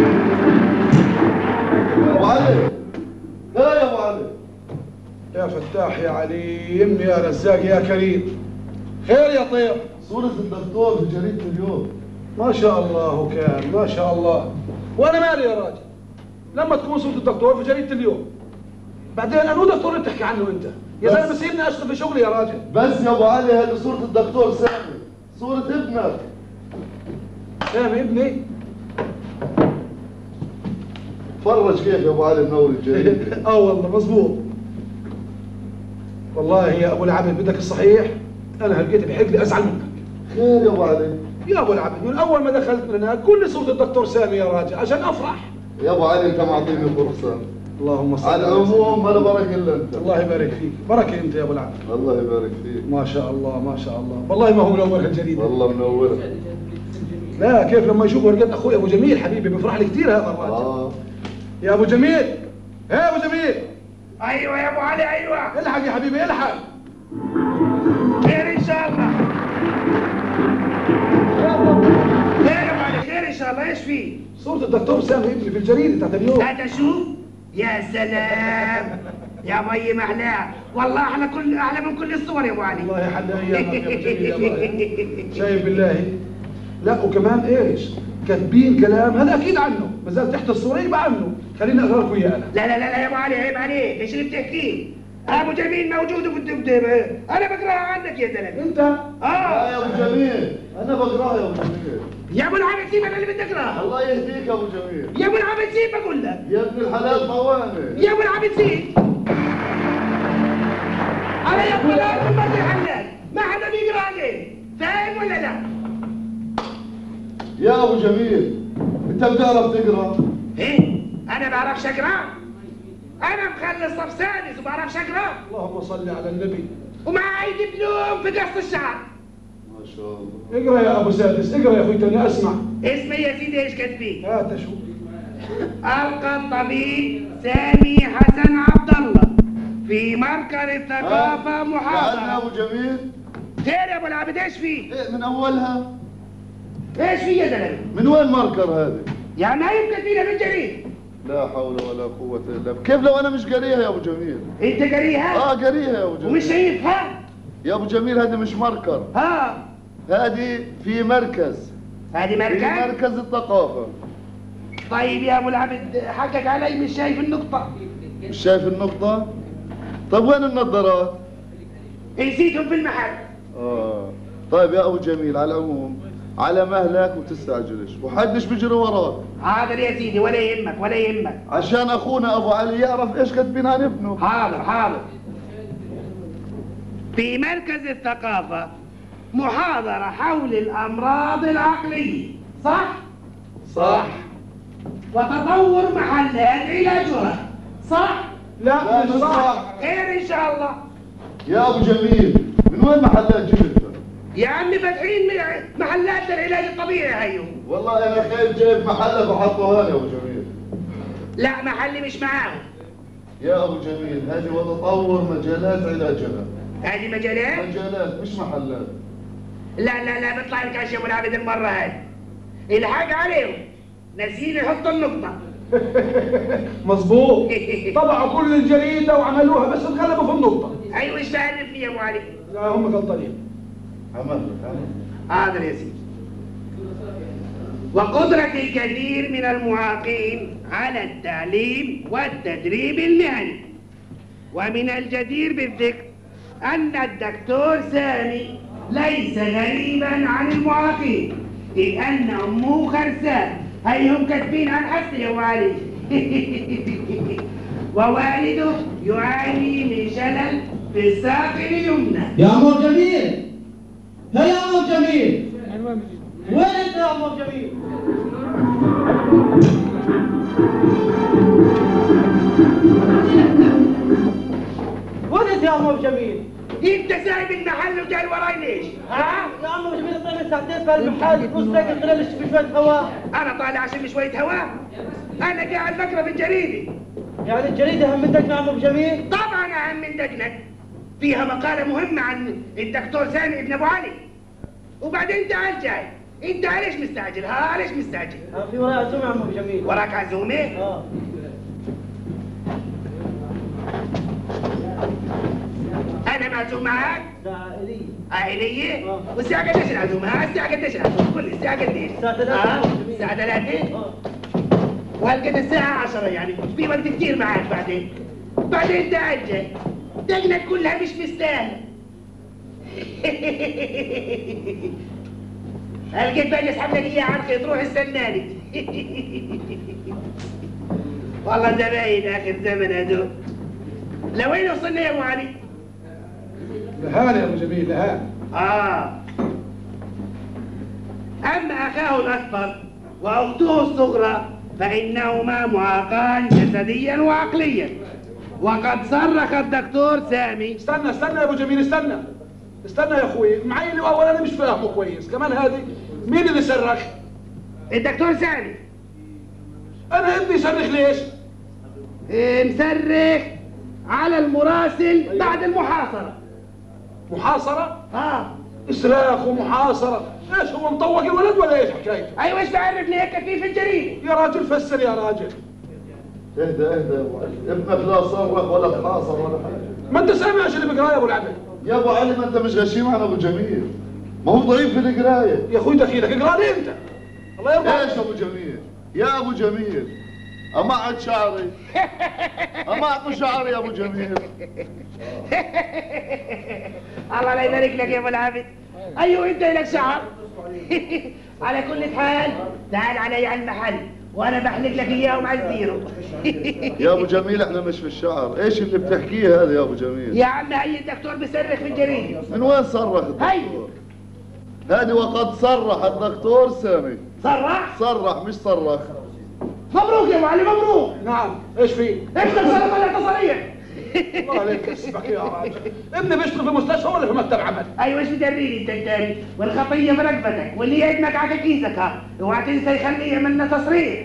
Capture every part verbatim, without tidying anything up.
ابو علي، ها يا ابو علي. يا فتاح يا عليم يا رزاق يا كريم. خير يا طير. صورة الدكتور في جريدة اليوم. ما شاء الله وكان ما شاء الله. وانا مالي يا راجل لما تكون صورة الدكتور في جريدة اليوم؟ بعدين انو دكتور اللي بتحكي عنه انت؟ يا زلمه سيبني اشتغل في شغلي يا راجل. بس يا ابو علي هذه صورة الدكتور سامي، صورة ابنك. سامي ابني؟ فرج كيف يا ابو علي منور الجريدة. اه والله مظبوط. والله يا ابو العبد بدك الصحيح انا لقيت بحق لي ازعل منك. خير يا ابو علي. يا ابو العبد من اول ما دخلت من هناك كل صورة الدكتور سامي يا راجل عشان افرح. يا ابو علي انت معطيني فرصة. اللهم صل على العموم انا برك الا انت. الله يبارك فيك. بركه انت يا ابو العبد. الله يبارك فيك. ما شاء الله ما شاء الله. والله ما هو منور هالجريده. والله منوره. لا كيف لما يشوف ورقه اخوي ابو جميل حبيبي بيفرح لي كثير هذا الراجل. اه يا ابو جميل. يا ابو جميل. ايوه يا ابو علي ايوه. الحق يا حبيبي الحق. خير ان شاء الله. خير يا ابو علي خير ان شاء الله. ايش في؟ صورة الدكتور سامي ابني في الجريدة بتاعت اليوم. هذا شوف يا سلام يا مي محلاه والله احلى كل احلى من كل الصور يا ابو علي. الله يحلى ايامك يا ابو جميل يا ابو. شايف بالله. لا وكمان ايش؟ كاتبين كلام هذا اكيد عنه، ما زال تحت الصورة يبقى عنه، خليني اقرا لك اياه انا. لا لا لا لا يا ابو علي عيب عليك، ايش اللي بتحكيه؟ ابو جميل موجود وفي الدبدب، انا بقراها عنك يا زلمه. انت؟ اه يا ابو جميل انا بقراها يا ابو جميل. يا ابو العبد سيب انا اللي بدي اقراها. الله يهديك يا ابو جميل. يا ابو العبد سيب بقول لك. يا ابن الحلال موانئ. يا ابو العبد سيب. انا يا ابو العبد ما في حلال، ما حدا بيقرا عليه، فاهم ولا لا؟ يا ابو جميل انت بتعرف تقرا؟ ايه؟ انا بعرفش اقرا؟ انا مخلص صف سادس وبعرفش اقرا؟ اللهم صل على النبي. ومعي دبلوم في قص الشعر. ما شاء الله. اقرا يا ابو سادس اقرا يا اخوي تاني اسمع. اسمي يا سيدي ايش كاتبين؟ هات شو. ألقى الطبيب سامي حسن عبد الله في مركز الثقافة محاضرة. يا ابو جميل. خير يا ابو العبد ايش فيه؟ إيه من اولها؟ ايش فيه يا زلمه؟ من وين ماركر هذه؟ يعني ما يمكن فينا بالجريد. لا حول ولا قوة الا بالله، كيف لو انا مش قاريها يا ابو جميل؟ انت قاريها؟ اه قاريها يا ابو جميل. ومش شايفها؟ يا ابو جميل هذه مش ماركر. ها هذه في مركز. هذه في مركز؟ مركز الثقافة. طيب يا ابو العبد حقق علي مش شايف النقطة. مش شايف النقطة؟ طيب وين النظارات؟ نسيتهم في المحل. اه طيب يا ابو جميل على العموم على مهلك وتستعجلش وحدش بيجري وراك. حاضر يا سيدي ولا يهمك ولا يهمك. عشان اخونا ابو علي يعرف ايش كاتبين عن ابنه. حاضر حاضر. في مركز الثقافة محاضرة حول الأمراض العقلية، صح؟ صح. وتطور محلات علاجها، صح؟ لا لا مش مش صح. صح. خير إن شاء الله. يا ابو جميل من وين محلات جبتها؟ يا عمي فاتحين محلات للعلاج الطبيعي هيو. والله انا خايف جايب محلك وحطوها لي يا ابو جميل. لا محلي مش معاهم. يا ابو جميل هذه وتطور مجالات علاجها. هذه مجالات؟ مجالات مش محلات. لا لا لا بيطلع لك اشياء ابو العبد المره هذه. الحق عليهم ناسيين يحطوا النقطه. مظبوط. طبعوا كل الجريده وعملوها بس انقلبوا في النقطه. ايوه ايش بعرفني يا ابو علي؟ لا هم غلطانين. عمل حاضر يا سيدي. وقدرة الكثير من المعاقين على التعليم والتدريب المهني. ومن الجدير بالذكر أن الدكتور سامي ليس غريبا عن المعاقين، إذ أن أمه خرسان هيهم كاتبين عن حسن يا أبو علي. ووالده يعاني من شلل في الساق اليمنى. يا عمو جميل، هيا يا عمو جميل، وين انت يا عمو جميل؟ وين انت يا عمو جميل؟ انت سايب المحل وجاي وراي ليش؟ ها؟ يا عمو جميل طلع ساعتين في المحل، نص ساعة طلع بشوية هواء. انا طالع عشان شوية هواء؟ انا قاعد بقرا في الجريدة. يعني الجريدة أهم من دقنا يا عمو جميل؟ طبعا اهم من دقنك. فيها مقالة مهمة عن الدكتور سامي ابن ابو علي. وبعدين تعال جاي انت علاش مستعجل؟ ها علاش مستعجل؟ في وراء عزومة يا عم أبو جميل. وراك عزومة؟ اه انا معزوم معاك؟ ده عائلية. عائلية؟ آه. والساعة قديش العزومة؟ ها الساعة قديش العزومة؟ كل الساعة قديش؟ الساعة ثلاثة. اه الساعة ثلاثة؟ اه وهلقيت الساعة عشرة يعني في وقت كتير معاك بعدين بعدين تعجل دقنك كلها مش مستاهلة هلقيت بقى اسحب لك اياها عنك تروح استناني والله زباين اخر زمن هذول لوين وصلنا يا ابو علي؟ لهان يا ابو جميل لهان. اه اما اخاه الاكبر واخته الصغرى فانهما معاقان جسديا وعقليا وقد صرخ الدكتور سامي. استنى استنى يا ابو جميل استنى استنى يا اخوي معي اللي اول انا مش فاهمه كويس كمان هذه مين اللي صرخ؟ الدكتور سامي. انا ابني يصرخ ليش؟ إيه مصرخ على المراسل بعد المحاصرة. محاصرة؟ اه إسراخ ومحاصرة، إيش هو مطوق الولد ولا إيش حكايته؟ ايوه ايش بعرفني هيك في في الجريدة؟ يا راجل فسر يا راجل. اهدى اهدى يا ابو علي، ابنك لا صرخ ولا تحاصر ولا حاجه. ما أنت سامع ايش اللي بقراه يا أبو العبد؟ يا ابو علي ما انت مش غشيم على ابو جميل، ما هو ضعيف في القرايه. يا أخوي دخيلك اقرا لي أنت. الله يرضى ايش ابو جميل؟ يا ابو جميل امعت شعري امعت شعري يا ابو جميل. الله لا يبارك لك يا ابو العبد. ايوه انت لك شعر. على كل حال تعال علي على المحل وانا بحلق لك اياه مع الزيرو. يا ابو جميل احنا مش في الشعر، ايش اللي بتحكيه هذا يا ابو جميل؟ يا عم هي الدكتور بيصرخ في الجريدة. من وين صرخ الدكتور؟ هذه وقد صرح الدكتور سامي. صرح؟ صرح مش صرخ. مبروك يا ابو علي مبروك. نعم، ايش فيه؟ انت صرخ ولا تصريح؟ الله عليك يسبك يا راجل. ابني بيشتغل في مستشفى ولا في مكتب عمل؟ ايوه ايش بتدريني انت الثاني؟ والخطيه في رقبتك واللي يدمك على كيسك ها، اوعى تنسى يخليه يعمل لنا تصريح.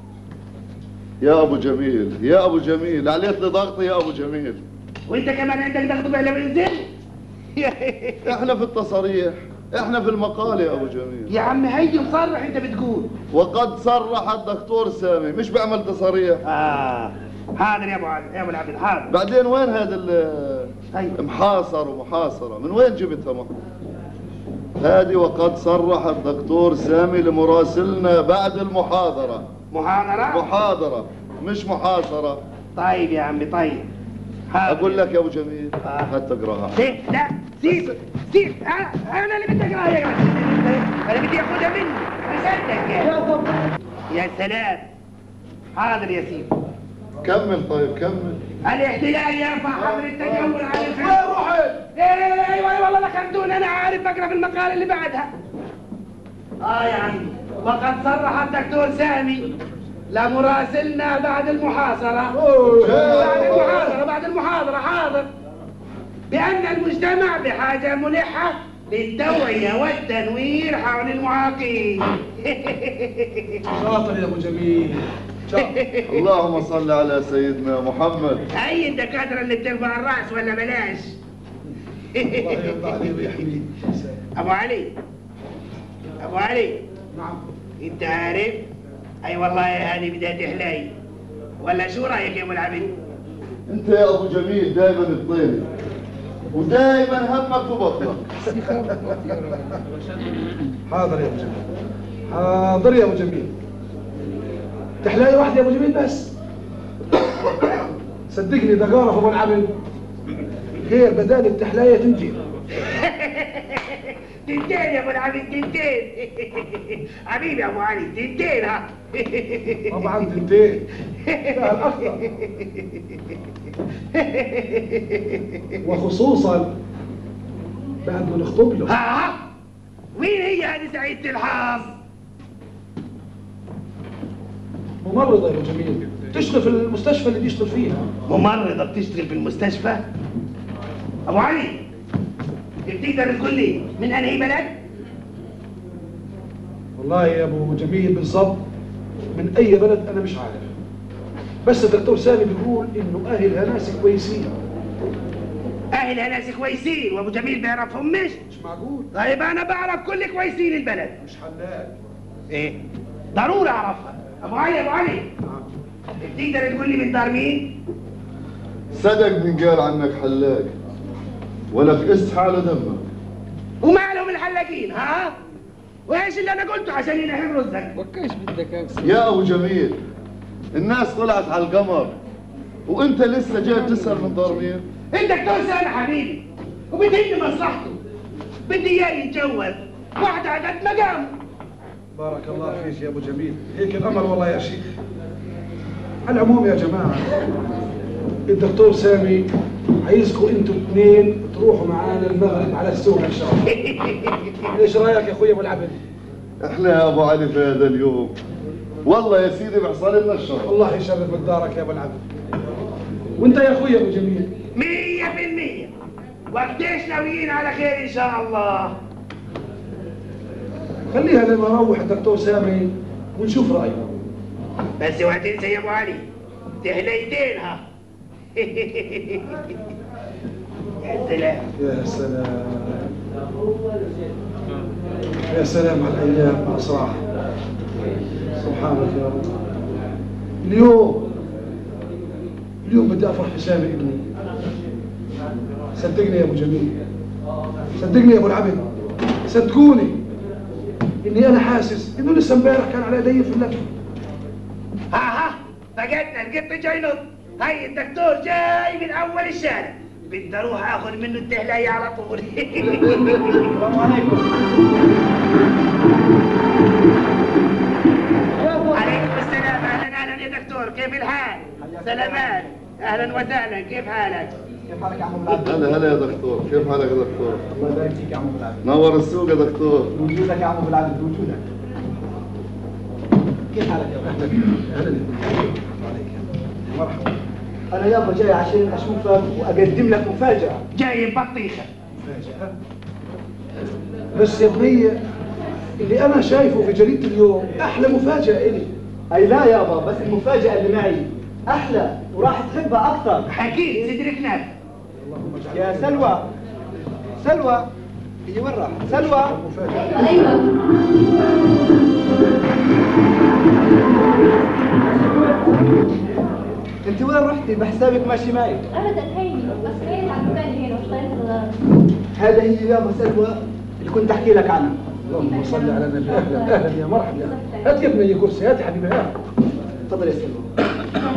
يا ابو جميل يا ابو جميل عليت لي ضغطي يا ابو جميل. وانت كمان عندك ضغط بقى لما ينزل؟ احنا في التصاريح، احنا في المقال يا ابو جميل. يا عم هي مصرح انت بتقول. وقد صرح الدكتور سامي مش بعمل تصاريح. اه حاضر يا ابو علي يا ابو العبد حاضر. بعدين وين هذا أيوة. محاصر ومحاصرة من وين جبتها ما؟ هذه وقد صرح الدكتور سامي لمراسلنا بعد المحاضرة. محاضرة؟ محاضرة مش محاصرة. طيب يا عمي طيب حاضر. اقول لك يا ابو جميل آه. هات اقراها. سيب لا سيب سيب انا انا اللي بدي اقراها يا جماعه. انا بدي اخذها مني مصدق يا يا سلام. حاضر يا سيدي. كمل طيب كمل. الاحتلال يرفع حمل التجول على الخليج. وين روحي؟ ايوه ايوه والله لا خدوني انا عارف بقرا في المقال اللي بعدها. اه يا عمي وقد صرح الدكتور سامي لمراسلنا بعد المحاصرة بعد المحاضرة بعد المحاضرة حاضر بأن المجتمع بحاجة ملحة للتوعية والتنوير حول المعاقين. شاطر يا ابو جميل شاطر. اللهم صل على سيدنا محمد. هي الدكاترة اللي بترفع الرأس ولا بلاش؟ الله يرضى عليه ويحميه. أبو علي أبو علي نعم. أنت عارف؟ أي والله هذه بداية حلاي ولا شو رأيك يا أبو العبد؟ انت يا ابو جميل دائما تطيني ودائما همك وبطنك. حاضر يا ابو جميل حاضر يا ابو جميل. تحلاي واحد يا ابو جميل بس. صدقني دقارة في ابو العبد غير بدال التحلاية تنتين. تنتين يا ابو العبد تنتين. حبيبي يا ابو علي تنتين ها. طبعا تنتين. لا الاخطر. وخصوصا بعد ما نخطب له. ها وين هي هذه سعيدة الحظ؟ ممرضة يا ابو جميل تشتغل في المستشفى اللي بيشتغل فيها. ممرضة بتشتغل في المستشفى؟ ابو علي بتقدر تقول لي من انهي بلد؟ والله يا ابو جميل بالضبط من اي بلد انا مش عارف، بس الدكتور سامي بيقول انه اهلها ناس كويسين اهلها ناس كويسين وابو جميل بيعرفهم مش مش معقول. طيب انا بعرف كل كويسين البلد. مش حلاق. ايه ضروري اعرفها. ابو علي ابو علي تقدر تقول لي من دار مين؟ صدق من قال عنك حلاق ولك اسحى على دمك. ومالهم الحلاقين ها؟ وايش اللي انا قلته عشان ينحب رزقك؟ وكيش بدك اكسر يا ابو جميل الناس طلعت على القمر وانت لسه جاي تسال من دار مين؟ الدكتور سامي حبيبي وبدي مصلحته. بدي اياه يتجوز واحده على قد مقامه. بارك الله فيك يا ابو جميل، هيك الامر والله يا شيخ. على العموم يا جماعه الدكتور سامي عايزكم انتوا اثنين تروحوا معانا المغرب على السوق ان شاء الله. ايش رايك يا اخوي ابو العبد؟ احنا يا ابو علي في هذا اليوم والله يا سيدي بحصل لنا الشرف. الله يشرف مقدارك يا ابو العبد. وانت يا اخوي ابو جميل؟ مية في المية. وقديش ناويين على خير ان شاء الله. خليها لما نروح الدكتور سامي ونشوف رايه. بس اوعى تنسى يا ابو علي تهليتينها. يا سلام يا سلام يا سلام على الايام مع صراحه. سبحانك يا رب. اليوم اليوم بدي افرح في سامي ابني. صدقني يا ابو جميل، صدقني يا ابو العبد، صدقوني اني انا حاسس انه لسه امبارح كان على يدي في اللف. ها ها فقدنا القط جاي نط. هاي الدكتور جاي من اول الشارع. بدي اروح اخذ منه التهلايه على طول. السلام عليكم. عليكم السلام. اهلا اهلا يا دكتور كيف الحال؟ سلامات. اهلا وسهلا كيف حالك؟ كيف حالك يا عم ابو العبد؟ هلا هلا يا دكتور، كيف حالك يا دكتور؟ الله يبارك فيك يا عم ابو العبد. نور السوق يا دكتور. بوجودك يا عم ابو العبد، بوجودك. كيف حالك يا ابو العبد؟ اهلا مرحبا. انا يابا جاي عشان اشوفك واقدم لك مفاجأة. جاي ببطيخه. مفاجأة؟ بس يا بني اللي انا شايفه في جريدة اليوم احلى مفاجأة الي. اي لا يابا، بس المفاجأة اللي معي احلى وراح تحبها اكثر. اكيد صدرك نافع. يا سلوى، سلوى هي وين راحت؟ سلوى. ايوه انت وين رحتي؟ بحسابك ماشي معي. ابدا هيني بس خيرت على المكان هنا واشتريت الغرض. هذا هي يابا سلوى اللي كنت احكي لك عنها. اللهم صل على النبي. اهلا اهلا يا مرحبا. هات يا بني كرسي، هات يا حبيبي هات. تفضل يا سلوى.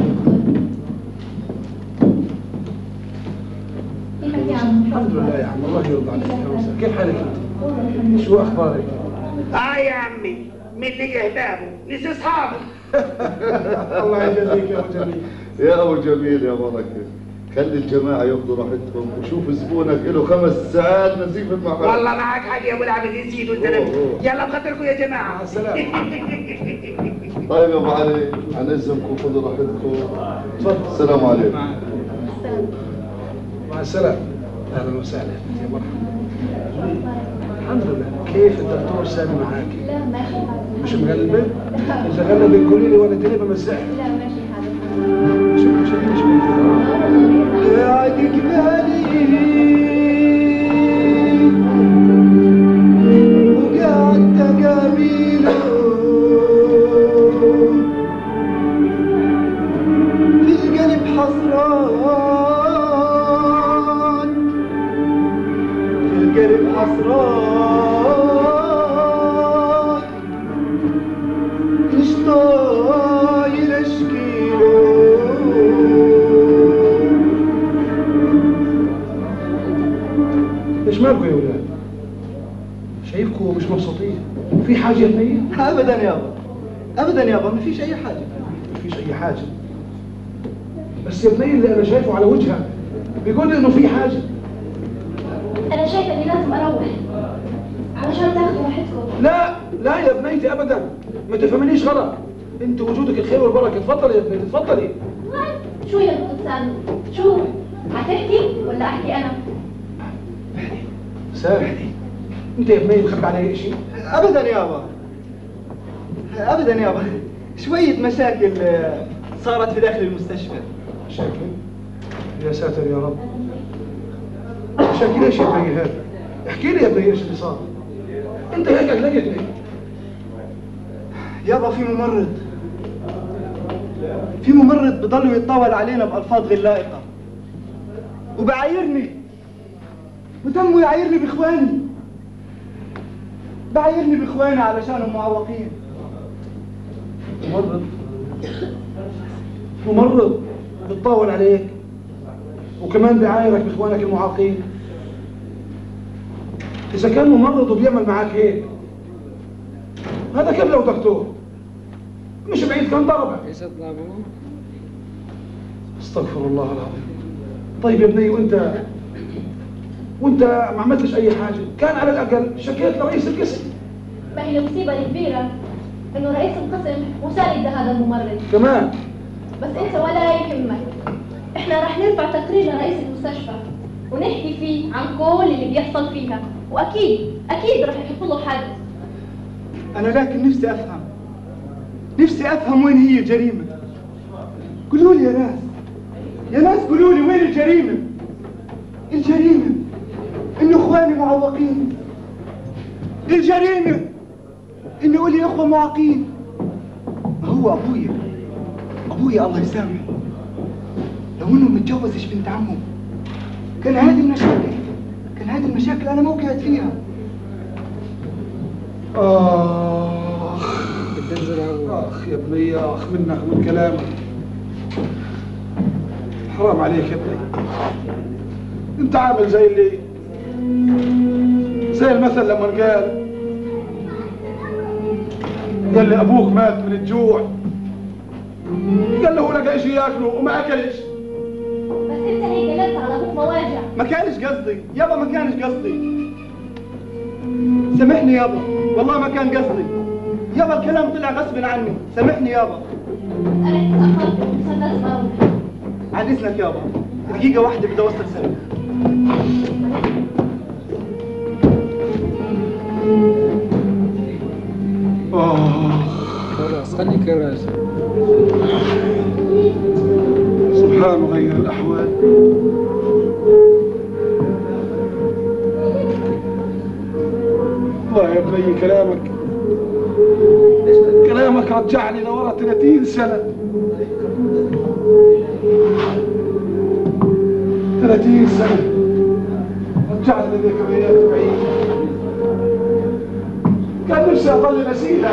كيفك يا عم؟ الحمد لله يا عم، الله يرضى عليك يا وسهلا. كيف حالك انت؟ شو اخبارك؟ اه يا عمي من اللي اهبابه نسي اصحابه. الله يجزيك يا ابو جميل. يا ابو جميل يا بركه، خلي الجماعه ياخذوا راحتهم وشوف زبونك له خمس ساعات نزيف المحل. والله معك حق يا ابو العبد يزيدوا الزلمه. يلا بخاطركم يا جماعه. مع السلامه. طيب يا ابو علي عن اذنكم خذوا راحتكم. تفضل. السلام عليكم. مع السلامه. اهلا وسهلا يا مرحبا. الحمد لله. كيف الدكتور سامي معاك؟ لا ماشي حالك. مش مغلبه؟ اذا غلبك قولي لي وانا اديني بمزحك. لا ماشي حالك. شوفي شوفي شوفي. قاعدك بالي وقعدت اقابله في القلب حسران، في القلب حسران مش طايل اشكيله. ايش مالكم يا ولاد؟ شايفكم مش مبسوطين؟ في حاجه يا بنيه؟ ابدا يابا، ابدا يابا، ما فيش اي حاجه. ما فيش اي حاجه. بس يا بنيه اللي انا شايفه على وجهك بيقول انه في حاجه. انا شايفه اني لازم اروح علشان تاخذوا راحتكم. لا لا يا بنيتي ابدا، ما تفهمنيش غلط. انت وجودك الخير والبركه. تفضلي يا بنيتي تفضلي. شو يا دكتور سامي؟ شو؟ هتحكي ولا احكي انا؟ سامح انت يا بنيه مخبي علي شيء؟ ابدا يابا، ابدا يابا، شويه مشاكل صارت في داخل المستشفى. مشاكل؟ يا ساتر يا رب. شاكي ليش يا بني هذا؟ احكي لي يا بني ايش اللي صار؟ انت هيك قلقتني. يابا في ممرض في ممرض بضل يتطاول علينا بألفاظ غير لائقة وبعايرني وتمه يعايرني باخواني بعايرني باخواني علشانهم معوقين. ممرض ممرض بتطاول عليك وكمان بيعايرك باخوانك المعاقين. اذا كان ممرض وبيعمل معاك هيك هذا كيف لو دكتور مش بعيد كان ضربك. استغفر الله العظيم. طيب يا بني وانت وانت ما عملتش اي حاجه، كان على الاقل شكيت لرئيس القسم. ما هي المصيبة الكبيرة إنه رئيس القسم مساند هذا الممرض كمان بس أنت ولا يهمك. إحنا رح نرفع تقرير لرئيس المستشفى ونحكي فيه عن كل اللي بيحصل فيها، وأكيد أكيد رح يحط له حد. أنا لكن نفسي أفهم نفسي أفهم وين هي الجريمة. قولوا لي يا ناس يا ناس قولوا لي وين الجريمة؟ الجريمة إنه إخواني معوقين. الجريمة إنه إلي إخوة معاقين. ما هو أبويا أبويا الله يسامحه لو إنه متجوزش بنت عمه كان هذه المشاكل كان هذه المشاكل أنا ما وقعت فيها. آخ آخ يا بني آخ منك من كلامك. حرام عليك يا بني. أنت عامل زي اللي زي المثل لما قال قال لي أبوك مات من الجوع قال له لقى شيء ياكله وما أكلش. بس أنت هيك قلت على أبوك مواجع. ما كانش قصدي يابا ما كانش قصدي. سامحني يابا والله ما كان قصدي يابا الكلام طلع غصب عني. سامحني يابا. أنا تأخرت وصلت لازم أروح. عن إذنك يابا دقيقة واحدة بدي أوصل سلك. خلاص خليك راجع. سبحان غير الأحوال. والله يا بني كلامك كلامك رجعني لورا ثلاثين سنة. ثلاثين سنة رجعني لذكريات بعيدة. كان نفسي أضل نسيها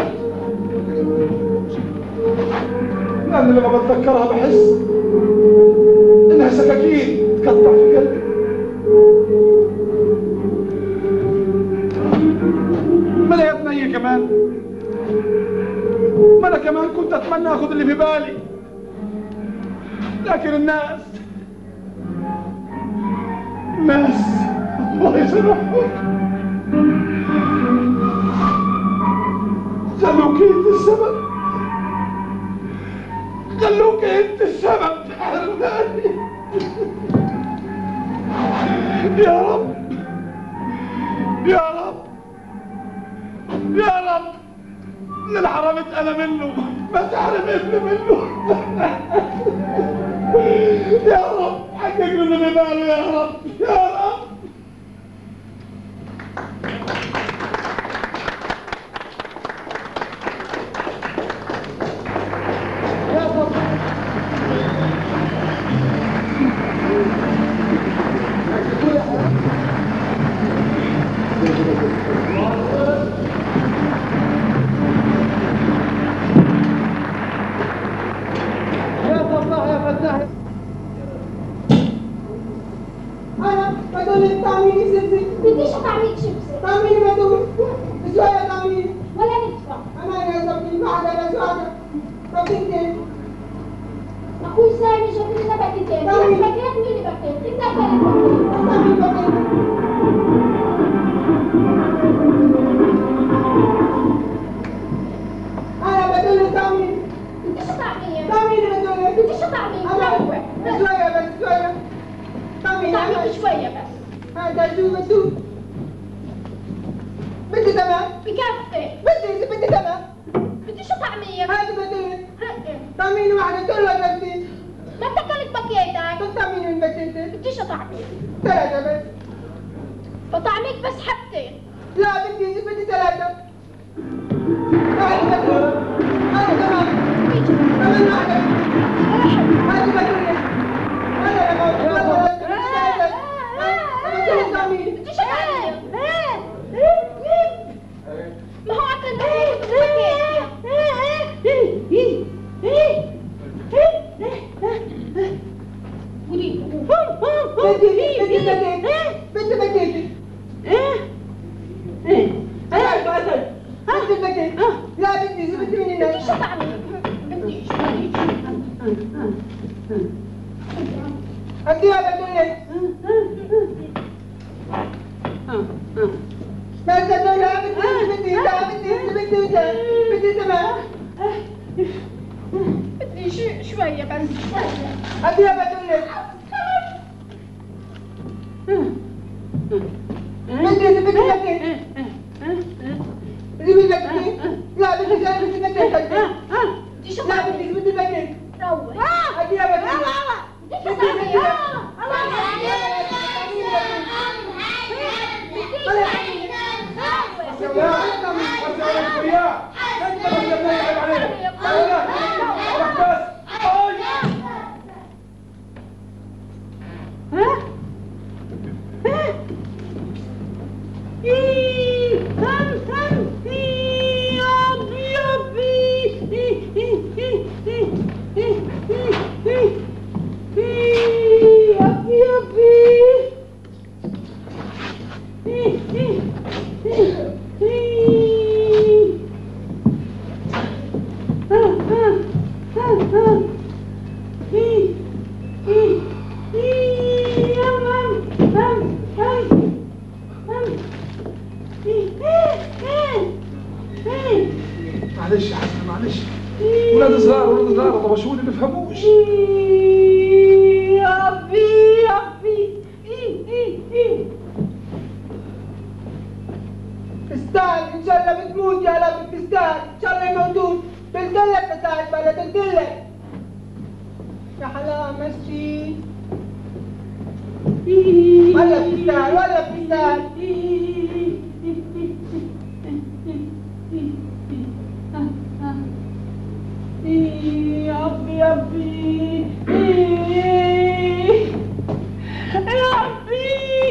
لأن لما بتذكرها بحس إنها سكاكين تقطع في قلبي. ما أنا يا بني كمان ما أنا كمان كنت أتمنى أخذ اللي في بالي لكن الناس الناس الله يسامحهم خلوك انت السبب خلوك انت السبب حرماني. يا رب يا رب يا رب اللي حرمت انا منه ما تحرم ابني منه. يا رب حقق له اللي بباله يا رب يا رب. بديش أطعميك شيبسي. طعميني بدون بشوية طعميني ولا ندفع. أنا يا زبطي بعد أنا سواقة بطيتين أخوي سامي جاب لنا باكيتين. طعمي. ثلاث باكيت ميني باكيت. أنت ثلاث باكيت. طعمي بطيت أنا بدون طعمي بديش أطعميك. طعميني بدون بديش أطعميك. روح. بشوية بس شوية طعميني أطعميك شوية بس. هذا شو بدو بدي تمام بكفي. بدي بدي تمام بديش أطعميك. هذا بدون رقم. طعميني واحدة كل وقت ما أنت كلت باكيتك. طعميني من بتيتي بديش أطعميك. ثلاثة بس بطعميك بس حبتين. لا بدي بدي ثلاثة. واحد بكون. أنا كمان. كمان واحدة. هذه بكون. أنا لما أقول ما هو عقل نفسه قولي بدي بدي بدي بدي بدي أنا أسأل بدي بدي لا بدي بدي من الناس بدي شو تعمل بدي شو أديها بدي ما تقول لا بدي بدي لا بدي بدي بدي تمام بدي شوية بس شوية أديها بدي بدي بدي بدي بدي بدي لا بدي بدي بدي بدي شو لا بدي بدي بدي روح أديها بدي بدي معلش يا حسن معلش ولاد صغار ولاد صغار طبشوني ما بيفهموش يا ربي يا ربي تستاهل ان شاء الله بتموت يا رب تستاهل ان شاء الله يموتون بنقلك بتاعت بلا بنقلك يا حلا مسكين ولا بتستاهل ولا بتستاهل يا ربي يا ربي يا ربي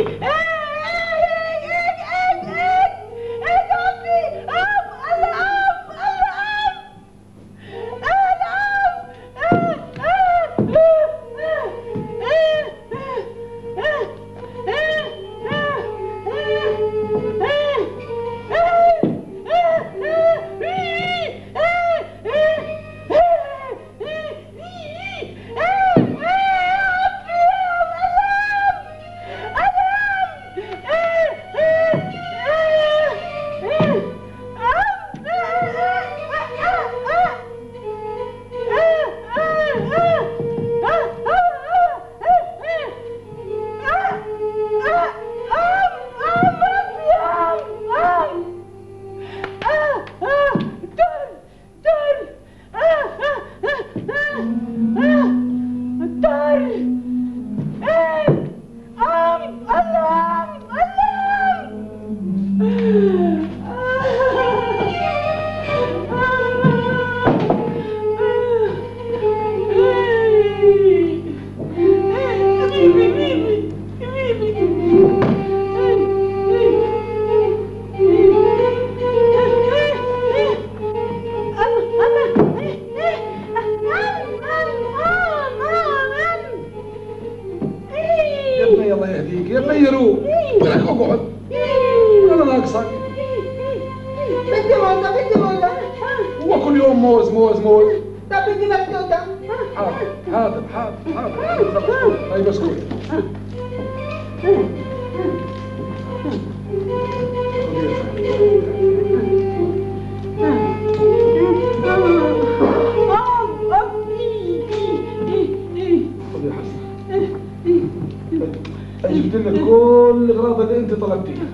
جبت لك كل الاغراض اللي انت طلبتيها.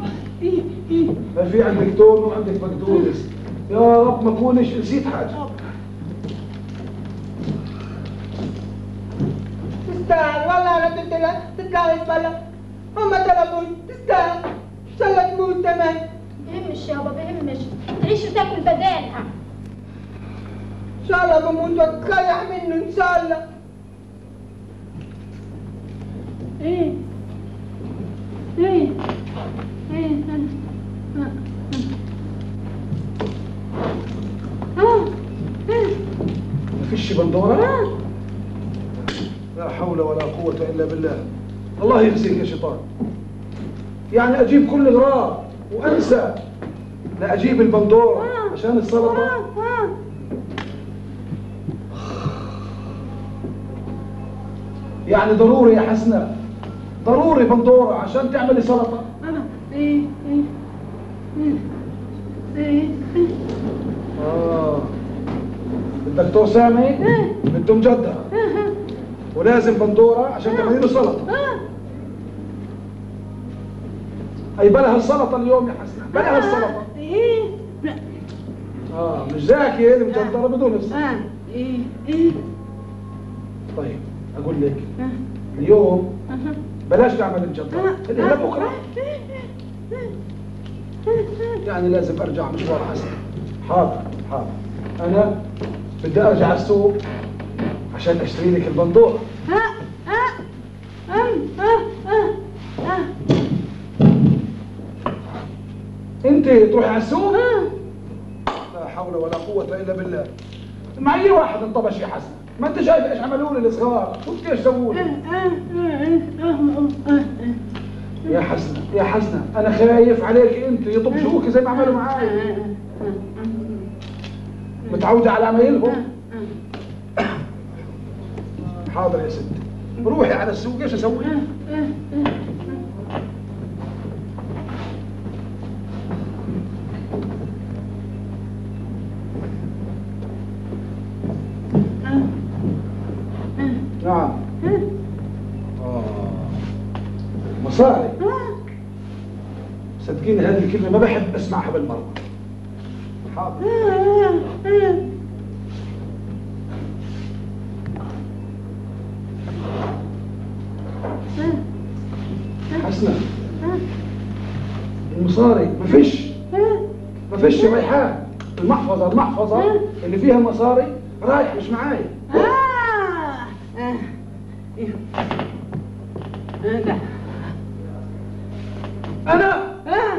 ما في عندك تون وعندك بقدونس. يا رب ما اكونش نسيت حاجه. تستاهل والله انا قلت لك تطلع البلا هم طلبوا تستاهل ان شاء الله تموت كمان. بهمش يابا بهمش، تعيش وتاكل بدالها. ان شاء الله بموت واتخيح منه ان شاء الله. ايه ايه ايه مفيش بندورة؟ لا حول ولا قوة إلا بالله. الله يخزيك يا شيطان. يعني أجيب كل إغراض وأنسى لا أجيب البندورة عشان السلطة. يعني ضروري يا حسنة، ضروري بندورة عشان تعملي سلطة. ايه ايه ايه آه الدكتور سامي بده مجدها ولازم بندورة عشان تعملي له سلطة. أي بلها السلطة اليوم يا حسنة، بلها السلطة. ايه آه مش زاكي اللي مجدرة بدون السلطة. ايه ايه طيب أقول لك اليوم بلاش تعمل الجدرة، خليها لبكرة. يعني لازم أرجع مشوار حسن. حاضر حاضر، أنا بدي أرجع السوق عشان أشتري لك البندورة. أنت تروحي على السوق؟ لا حول ولا قوة إلا بالله. معي واحد انطبش يا حسن، ما أنت شايف إيش عملوا لي الصغار، شفت إيش سووا لي؟ يا حسنة يا حسنة أنا خايف عليك أنت يطبشوك زي ما عملوا معاي. متعودة على عمايلهم. حاضر يا ستي، روحي على السوق. ايش اسوي؟ نعم. آه. مصاري. صدقيني هذه الكلمة ما بحب اسمعها بالمرة. حاضر. حسنة المصاري ما فيش ما فيش ريحان. المحفظة المحفظة اللي فيها المصاري رايح مش معاي. أنا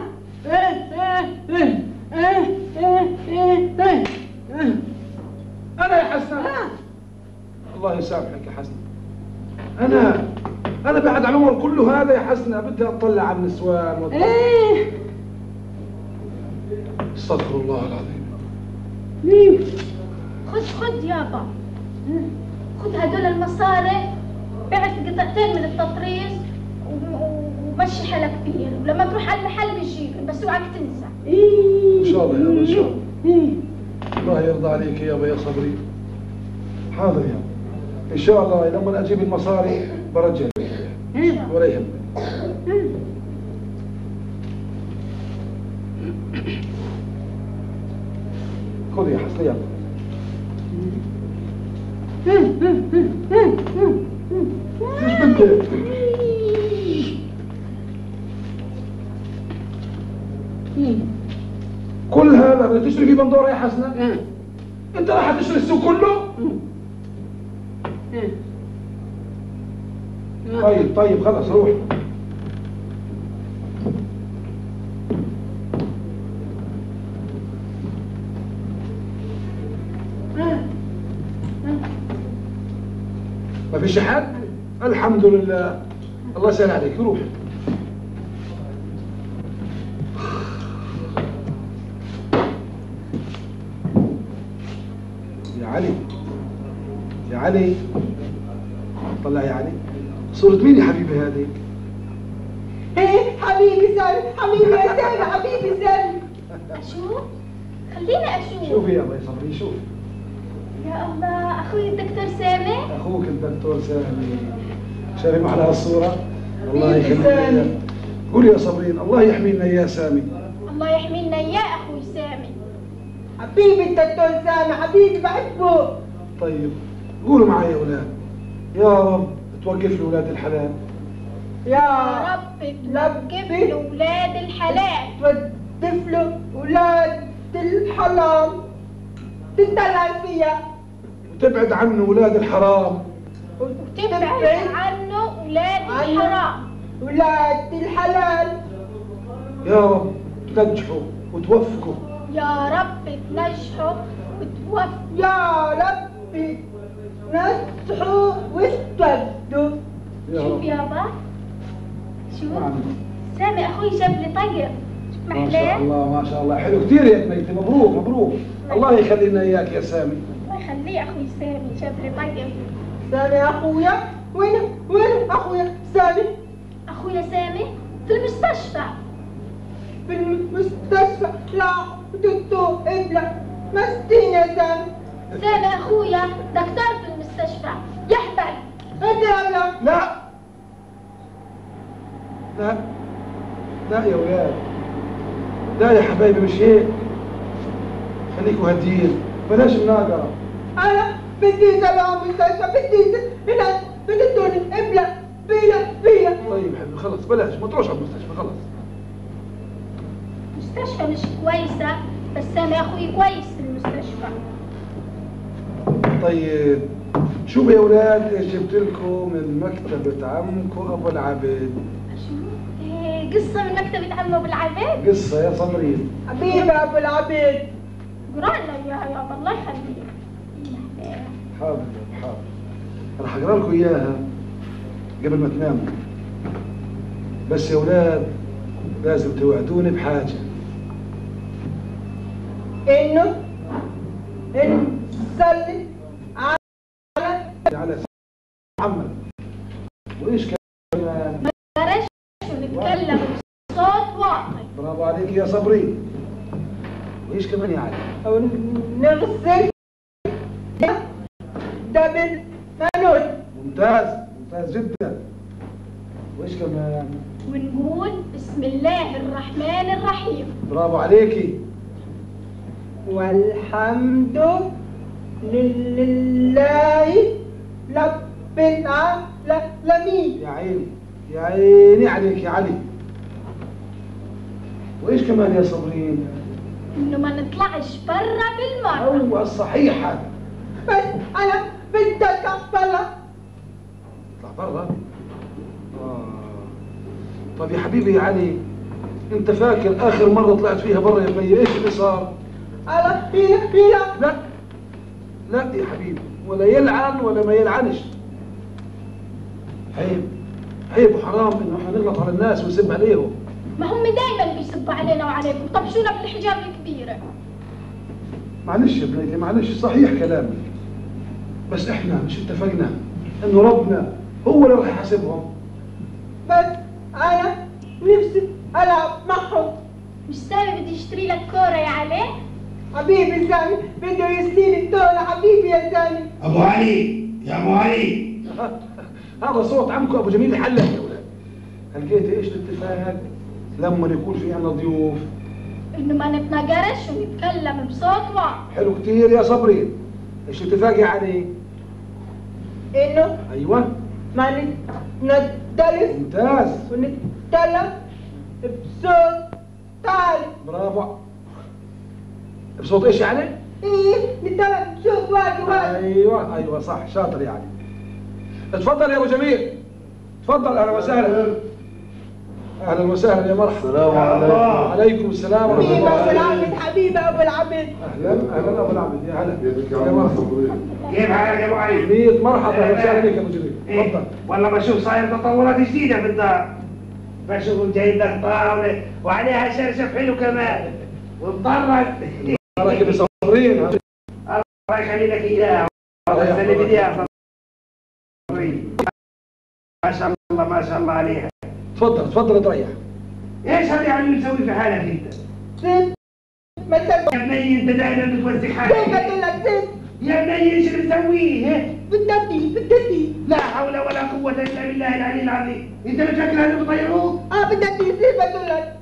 أنا يا حسنة الله يسامحك يا حسنة. أنا أنا بعد عن العمر كله هذا يا حسنة بدي أطلع على النسوان وأطلع. استغفر الله العظيم. خذ خذ يابا، خذ هدول المصاري، بعت قطعتين من التطريز ومشي حالك فيهم، ولما تروح على المحل بيجيب بس اوعك تنسى. إن شاء الله يابا إن شاء الله. الله يرضى عليك يابا يا صبري. حاضر يابا إن شاء الله لما أجيب المصاري برجع ولا يهمك. خذ يا حسنة يلا. ايش بدك؟ كل هذا بدك تشتري فيه بندورة يا حسنة؟ انت راح تشتري السوق كله؟ طيب طيب خلص روح. ما فيش حد؟ الحمد لله الله يسهل عليك روح. يا علي يا علي طلع يا علي صورة مين يا حبيبي هذه؟ ايه حبيبي سامي، حبيبي يا سامي، حبيبي سامي. اشوف؟ خليني اشوف. شوفي يا الله يصبري شوف. يا الله اخوي الدكتور سامي. اخوك الدكتور سامي. شايف على هالصورة؟ الله حبيبي يخليك. سامي. قولي يا صبرين الله يحمينا يا سامي. الله يحمينا يا اخوي سامي. حبيبي الدكتور سامي، حبيبي بحبه. طيب قولوا معي يا اولاد يا رب توقف لي اولاد الحلال يا رب تلقب لولاد الحلال والطفل ولاد الحرام تدلع فيها وتبعد عنه ولاد الحرام وتبعد عنه ولاد الحرام ولاد الحلال. يا رب تنجحوا وتوفقوا. يا رب تنجحوا وتوفقوا. يا رب نجحوا وتوفقوا. شوف يابا شوف سامي اخوي جاب لي طقر. ما شاء الله ما شاء الله حلو كثير يا بنيتي. مبروك مبروك. الله يخلينا اياك يا سامي. الله يخليه اخوي سامي جاب لي طقر. سامي اخويا وين وين اخويا سامي؟ اخويا سامي في المستشفى. في المستشفى؟ لا دكتور ابلع مسكين يا سامي. سامي اخويا دكتور في المستشفى يحبل. انت يا ابلع. لا لا لا يا ولاد لا يا حبايبي مش هيك. خليكوا هاديين بلاش مناقرة. انا بدي سلام مستشفى بدي هنا بدي ابلع فينا فينا. طيب حبيبي خلص بلاش ما تروحش على المستشفى خلص. المستشفى مش كويسة بس سامي اخوي كويس في المستشفى. طيب شوفوا يا ولاد ايش جبت لكم من مكتبة عمكم ابو العبد. شو؟ إيه قصة من مكتبة عمو ابو العبد؟ قصة يا صمرين. حبيبي ابو العبد. قرأ لنا اياها يابا الله يخليك. حاضر حاضر. راح اقرا لكم اياها قبل ما تناموا. بس يا ولاد لازم توعدوني بحاجة. انه نصلي على على محمد. وايش كمان؟ بلاش نتكلم بصوت واطي. برافو عليك يا صبري. وايش كمان يا علي؟ او نغسل دم المنون. ممتاز ممتاز جدا. وايش كمان؟ ونقول بسم الله الرحمن الرحيم. برافو عليكي. والحمد لله رب العالمين. يا عيني يا عيني عليك يا علي. وايش كمان يا صبرين؟ انه ما نطلعش برا بالمرة. هو الصحيح هذا. بس انا بدي اطلع اطلع برا؟ آه. طب يا حبيبي يا علي انت فاكر اخر مرة طلعت فيها برا يا بني ايش اللي صار؟ على هنا هنا. لا لا يا حبيبي ولا يلعن ولا ما يلعنش. عيب عيب وحرام انه احنا نغلط على الناس ونسب عليهم. ما هم دايما بيسبوا علينا وعليكم طبشونا بالحجاب الكبيرة. معلش يا بنيتي معلش صحيح كلامك. بس احنا مش اتفقنا انه ربنا هو اللي راح يحاسبهم. بس انا نفسي العب معهم. مش سامي بدي اشتري لك كورة يا علي؟ حبيبي سامي بده يسليني الدولة. حبيبي يا سامي. ابو علي يا ابو علي. هذا صوت عمكم ابو جميل الحلاق يا ولاد. لقيت ايش الاتفاق لما يكون في عندنا ضيوف؟ انه ما نتناقرش ونتكلم بصوت واطي. حلو كتير يا صبري. ايش الاتفاق يا علي؟ انه ايوه ما ندرس ممتاز ونتكلم بصوت عالي. برافو. بصوت ايش يا علي؟ ايه نتكلم بصوت واطي واطي. ايوه ايوه صح شاطر يا علي. اتفضل يا ابو جميل. تفضل اهلا وسهلا. اهلا وسهلا يا مرحبا. السلام عليكم. وعليكم السلام ورحمه حبيبي الله ابو وبركاته. العبد. حبيبي ابو العبد. اهلا اهلا ابو العبد يا هلا. كيفك يا يا عم مرحبا. صبرين؟ كيف حالك يا ابو علي؟ ميت مرحبا اهلا وسهلا بك يا ابو جميل. إيه، تفضل. والله بشوف صاير تطورات جديدة في الدار. بشوف جايب لك طاولة وعليها شرشف حلو كمان ومطرز. بارك بصبرين. الله يخلي لك اياها. الله يخلي لك اياها صبرين. ما شاء الله ما شاء الله عليها. تفضل تفضل تريح. ايش هذا يعني مسوي في حالك انت؟ زين مثل يا بني انت دائما بتوسخ حالك. زين قلت لك زين. يا بني ايش اللي مسويه؟ بدتي بدتي. لا حول ولا قوة الا بالله العلي العظيم. انت بتفكر هذول بيطيروك؟ اه بدتي زين قلت لك.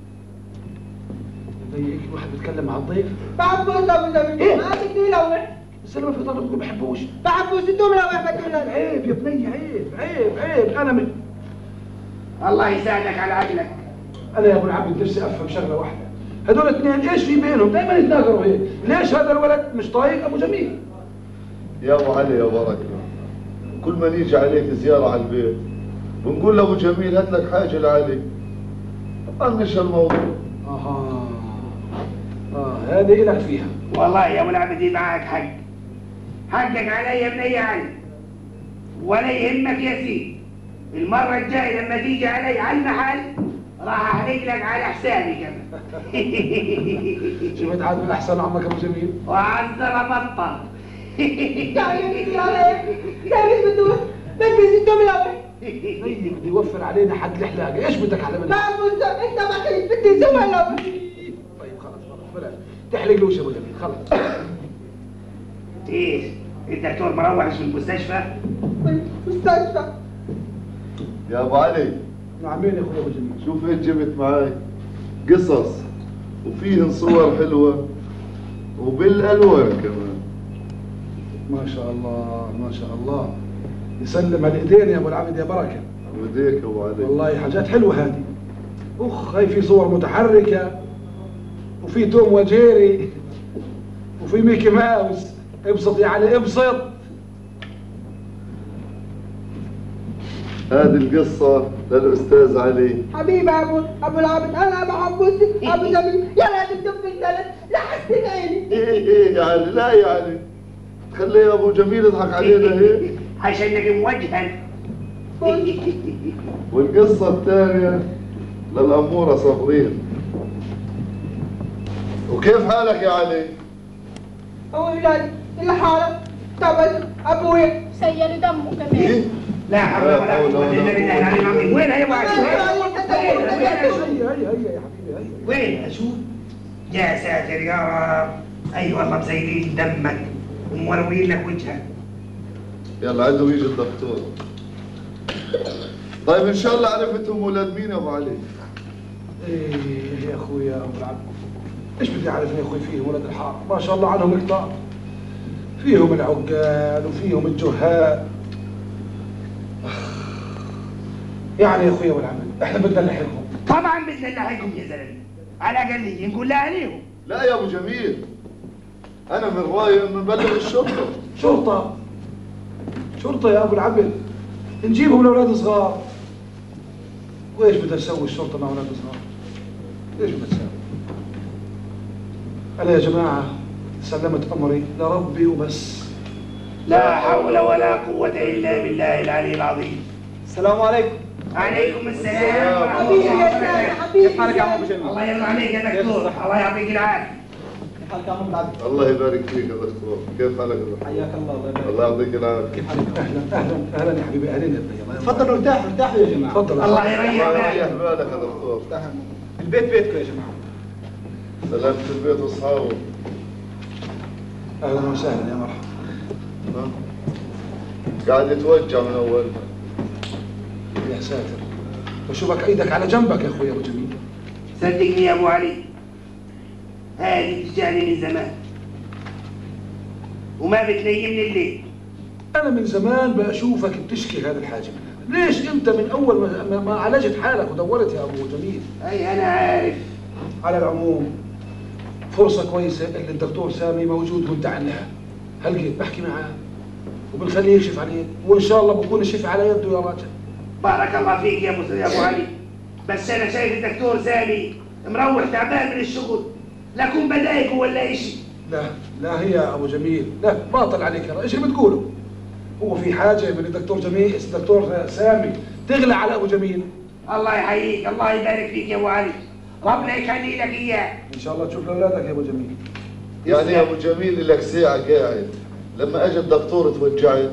زي واحد بيتكلم مع الضيف. بعبوس ابو زميل. ما بدي لوح. بس انا ما في طالب ما بحبوش. بعبوس انتم لوح بدي لك. عيب يا بني عيب عيب عيب. انا من الله يساعدك على عقلك. انا يا ابو العبد نفسي افهم شغله واحده، هذول الاثنين ايش في بينهم؟ دائما يتناقروا هيك، ليش هذا الولد مش طايق ابو جميل؟ يا ابو علي يا بركه، كل ما نيجي عليك زياره على البيت ونقول لابو جميل هات لك حاجه لعلي، طنش الموضوع. اها اه هذه لك فيها. والله يا ابو العبد معك حق، حقك علي من اي علي، ولا يهمك يا سيدي، المره الجايه لما تيجي علي على المحل راح احرق لك على حسابي كمان. شفت عاد من احسن عمك ابو جميل؟ وعذر بطل. تعالي علي تعالي بده بدي ستة ملاوي. طيب بده يوفر علينا حق الحلاقه، ايش بدك على منه؟ ما بقول انت ما خليت بدي سوى ملاوي. طيب خلص خلص بلاش تحلق له يا ابو جميل خلص. ايش؟ الدكتور مروح في المستشفى؟ مستشفى. يا ابو علي نعمين يا اخوي ابو جميل. شوف ايش جبت معاي، قصص وفيهن صور حلوه وبالالوان كمان. ما شاء الله ما شاء الله، يسلم على الايدين يا ابو العبد يا بركه. وديك يا ابو علي. والله حاجات حلوه هذه. اخ هاي في صور متحركه وفي توم وجيري وفي ميكي ماوس. ابسط يا علي ابسط. هذه القصة للأستاذ علي. حبيبي ابو ابو العبد انا بحبه ابو جميل يلا تدب الثلاث لحسن عيني. ايه ايه يا علي، لا يا علي تخلي يا ابو جميل يضحك علينا هيك. عشانك موجها. والقصة الثانية للأمورة صابرين. وكيف حالك يا علي؟ اولاد الحارة تبت ابوي سيل دمه كمان. إيه؟ لا حول ولا قوة إلا بالله العلي العظيم. وينها يا ابو علي؟ هيا هيا هيا يا حبيبي هيا. وين اشوف؟ يا ساتر يا رب، اي والله مسيلين دمك ومروين لك وجهك. يلا عنده يجي الدكتور. طيب ان شاء الله عرفتهم ولاد مين يا ابو علي؟ ايه يا اخوي يا ابو العبد، ايش بدي اعرف يا اخوي؟ فيهم ولد الحاره ما شاء الله عنهم كتار، فيهم العقال وفيهم الجهال. يعني يا اخوي يا ابو العبد احنا بدنا نلحقهم. طبعا بدنا نلحقهم يا زلمه، على الاقل نقول لها عليهم. لا يا ابو جميل، انا من رايي انه نبلغ الشرطه. شرطه؟ شرطه يا ابو العبد؟ نجيبهم لاولاد صغار. وايش بدها تسوي الشرطه مع اولاد صغار؟ ايش بدها تسوي؟ انا يا جماعه سلمت امري لربي وبس. لا حول ولا قوة إلا بالله العلي العظيم. السلام عليكم. عليكم السلام ورحمة حبيبي الله يا سيدي وبركاته. حبيبي. كيف حالك يا عم ابو جميل؟ الله يرضى عليك يا دكتور، الله يعطيك العافية. كيف حالك يا عم ابو العبد؟ الله يبارك فيك يا دكتور، كيف حالك يا دكتور؟ حياك الله الله يبارك. الله يعطيك العافيه. كيف حالك؟ اهلا اهلا اهلا يا حبيبي اهلين يا ابني. تفضلوا ارتاحوا ارتاحوا يا جماعه. تفضل. الله يريح الله يريح بالك. بالك يا دكتور. البيت بيتكم يا جماعه. سلامة البيت واصحابه. اهلا وسهلا يا مرحبا. ها؟ قاعد يتوجع من اول. يا ساتر، بشوفك ايدك على جنبك يا اخوي ابو جميل. صدقني يا أبو علي، هذه تجاني من زمان وما بتنيمني الليل. انا من زمان بشوفك بتشكي هذا الحاجه من هذا، ليش انت من اول ما, ما عالجت حالك ودورت يا ابو جميل؟ أي أنا عارف. على العموم فرصه كويسه اللي الدكتور سامي موجود وانت عنها. هلقيت بحكي معاه وبنخليه يكشف عليك، وان شاء الله بكون الشفاء على يده يا راجل. بارك الله فيك يا أبو يا أبو علي، بس أنا شايف الدكتور سامي مروح تعبان من الشغل، لا كون بدايكه ولا إشي. لا لا هي يا ابو جميل، لا باطل عليك يا ايش اللي بتقوله؟ هو في حاجه من الدكتور جميل الدكتور سامي تغلى على ابو جميل؟ الله يحييك، الله يبارك فيك يا أبو علي، ربنا يخلي لك إياه. ان شاء الله تشوف لاولادك يا ابو جميل. يعني يا ابو جميل لك ساعة قاعد، لما اجى الدكتور توجعت.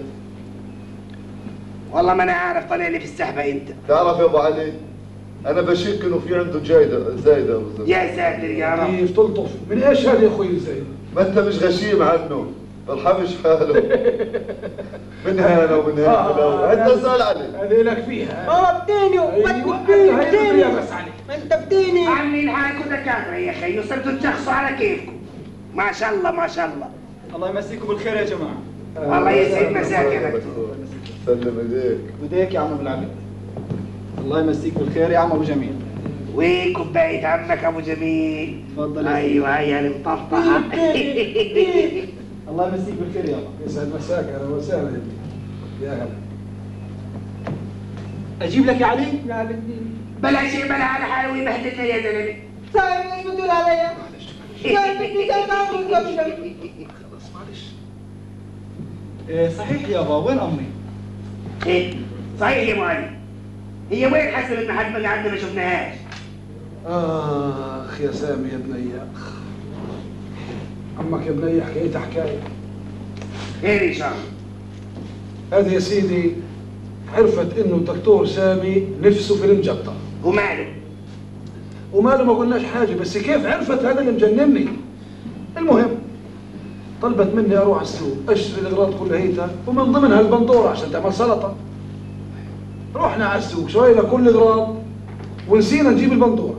والله ما أنا عارف طلع لي في السحبة أنت. تعرف يا ابو علي، انا بشك انه في عنده جايده زايده ابو زيد. يا ساتر يا رب. كيف تلطف؟ من ايش هذا يا اخوي زين؟ ما انت مش غشيم عنه، ارحمش حاله. من هنا ومن هنا انت سال علي. هذه لك فيها. ضربتني ايوه وبتفتيني هي بس عليك. ما انت بتيني. عاملين حالكم دكاترة يا أخي وصرتوا تشخصوا على كيفكم. ما شاء الله ما شاء الله. الله يمسيكم بالخير يا جماعه. الله يسعد مساك يا دكتور. سلم ايديك. وديك يا عم ابو العبد. الله يمسيك بالخير يا عم ابو جميل. وكوبايه عمك ابو جميل. تفضل. ايوه هي المطفطحه. الله يمسيك بالخير يابا. يسعد مساك، اهلا وسهلا يا ابني. يا هلا. اجيب لك يا علي؟ لا بدي. بلاش يعملها على حاله ويبهدلنا يا زلمه. صاير ايش بتقول عليا؟ صاير بدي زي ما اقول قبل. خلاص معلش. إيه صحيح يابا، وين امي؟ ايه صحيح يا ابو علي. هي وين حسبت محل ما قعدنا ما شفناهاش؟ اخ يا سامي يا بني، اخ عمك يا بني حكايتها حكايه. خير ان شاء الله. هذه يا سيدي عرفت انه الدكتور سامي نفسه في المجدة. وماله؟ وماله ما قلناش حاجه، بس كيف عرفت هذا اللي مجنني. المهم طلبت مني اروح على السوق اشتري الاغراض كلها هيتا ومن ضمنها البندوره عشان تعمل سلطه. رحنا على السوق شوينا كل الاغراض ونسينا نجيب البندوره.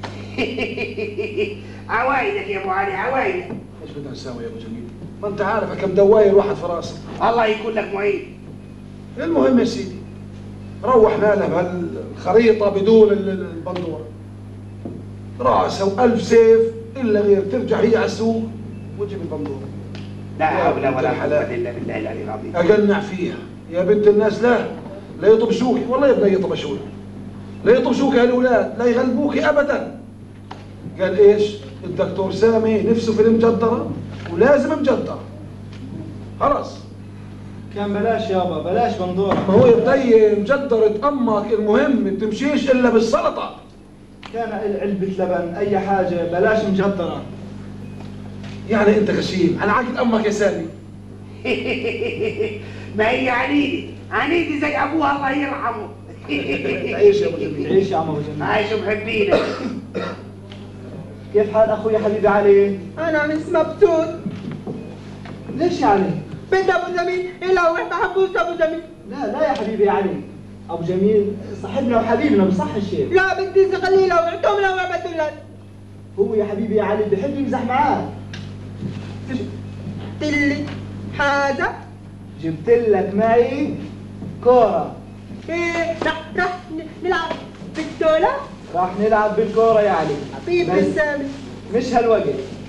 عوايدك يا ابو علي عوايدك. ايش بدنا نساوي يا ابو جميل؟ ما انت عارف كم دواير واحد في راسه. الله يكون لك معين. المهم يا سيدي روحنا له بهالخريطه بدون البندوره. راسه والف سيف الا غير ترجع هي على السوق وتجيب البندوره. لا حول ولا قوه الا بالله العلي العظيم. اقنع فيها يا بنت الناس. لا لا يطبشوكي، والله يا بني يطبشوك، لا يطبشوكي هالاولاد، لا يغلبوكي ابدا. قال ايش؟ الدكتور سامي نفسه في المجدره ولازم مجدره. خلاص كان بلاش يابا، بلاش بندوره. ما هو يا بني مجدرة امك، المهم ما تمشيش الا بالسلطه. كان علبه لبن اي حاجه، بلاش مجدره. يعني انت غشيم على عقل امك يا سامي. ما هي عنيدي عنيدي زي ابوها الله يرحمه. عيش يا ابو جميل. عيش يا عم ابو جميل. عايش محبينك. كيف حال اخوي حبيبي علي؟ انا مش مبسوط. ليش يا علي؟ بنت ابو جميل الا واحد بحبوش ابو جميل. لا لا يا حبيبي يا علي، ابو جميل صاحبنا وحبيبنا مش صح الشيء. لا بدي قليله وعدهم لو ما بدلت. هو يا حبيبي يا علي بحب يمزح معاك. جبت لي حاجه؟ جبت لك معي كوره. ايه رح رح نلعب بالدولة؟ راح نلعب بالكوره يا علي. حبيبي السامي مش هالوقت.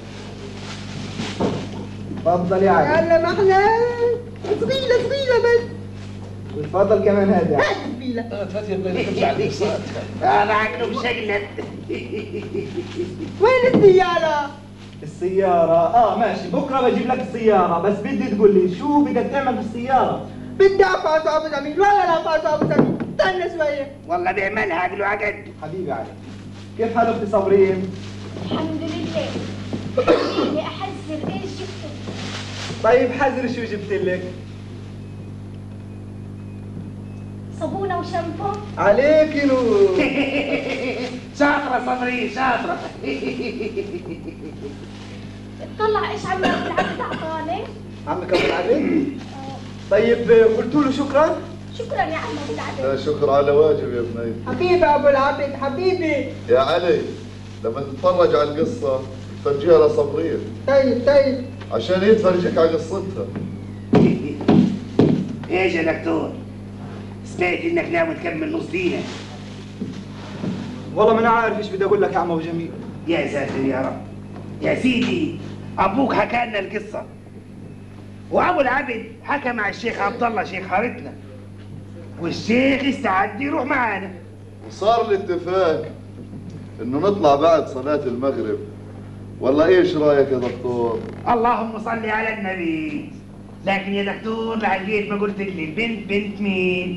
تفضل يا علي. يلا ما احنا صغيرة صغيرة بس. وتفضل كمان هذا. هات الفيلة. هات يا بني تمشي على اليسار. هذا عقله مشقلب. وين السيارة؟ السيارة اه ماشي، بكره بجيب لك السيارة، بس بدي تقول لي شو بدك تعمل بالسيارة؟ بدي افاس ابو جميل ولا لا افاس ابو جميل، استنى شوية. والله بيعملها عقله عقد. حبيبي علي. كيف حال اختي صابرين؟ الحمد لله. خليني احذر ايش جبت. طيب حذر شو جبت لك؟ صابونه وشامبو. عليك نور. شاطرة صبري شاطرة. اطلع ايش عم ياكل العبد اعطاني. عمك ابو العبد؟ طيب قلت له شكرا؟ شكرا يا عم ابو العبد. لا شكر على واجب يا بني. حبيبي ابو العبد حبيبي. يا علي لما تتفرج على القصة تفرجيها لصبرية. طيب طيب. عشان هي تفرجيك على قصتها. ايش يا دكتور؟ سمعت انك ناوي تكمل نص دينك. والله ما انا عارف ايش بدي اقول لك يا عم ابو جميل. يا ساتر يا رب. يا سيدي ابوك حكى لنا القصه وابو العبد حكى مع الشيخ عبد الله شيخ حارتنا والشيخ استعد يروح معانا وصار الاتفاق انه نطلع بعد صلاة المغرب. والله ايش رايك يا دكتور؟ اللهم صل على النبي. لكن يا دكتور لحقيت ما قلت لي البنت بنت مين؟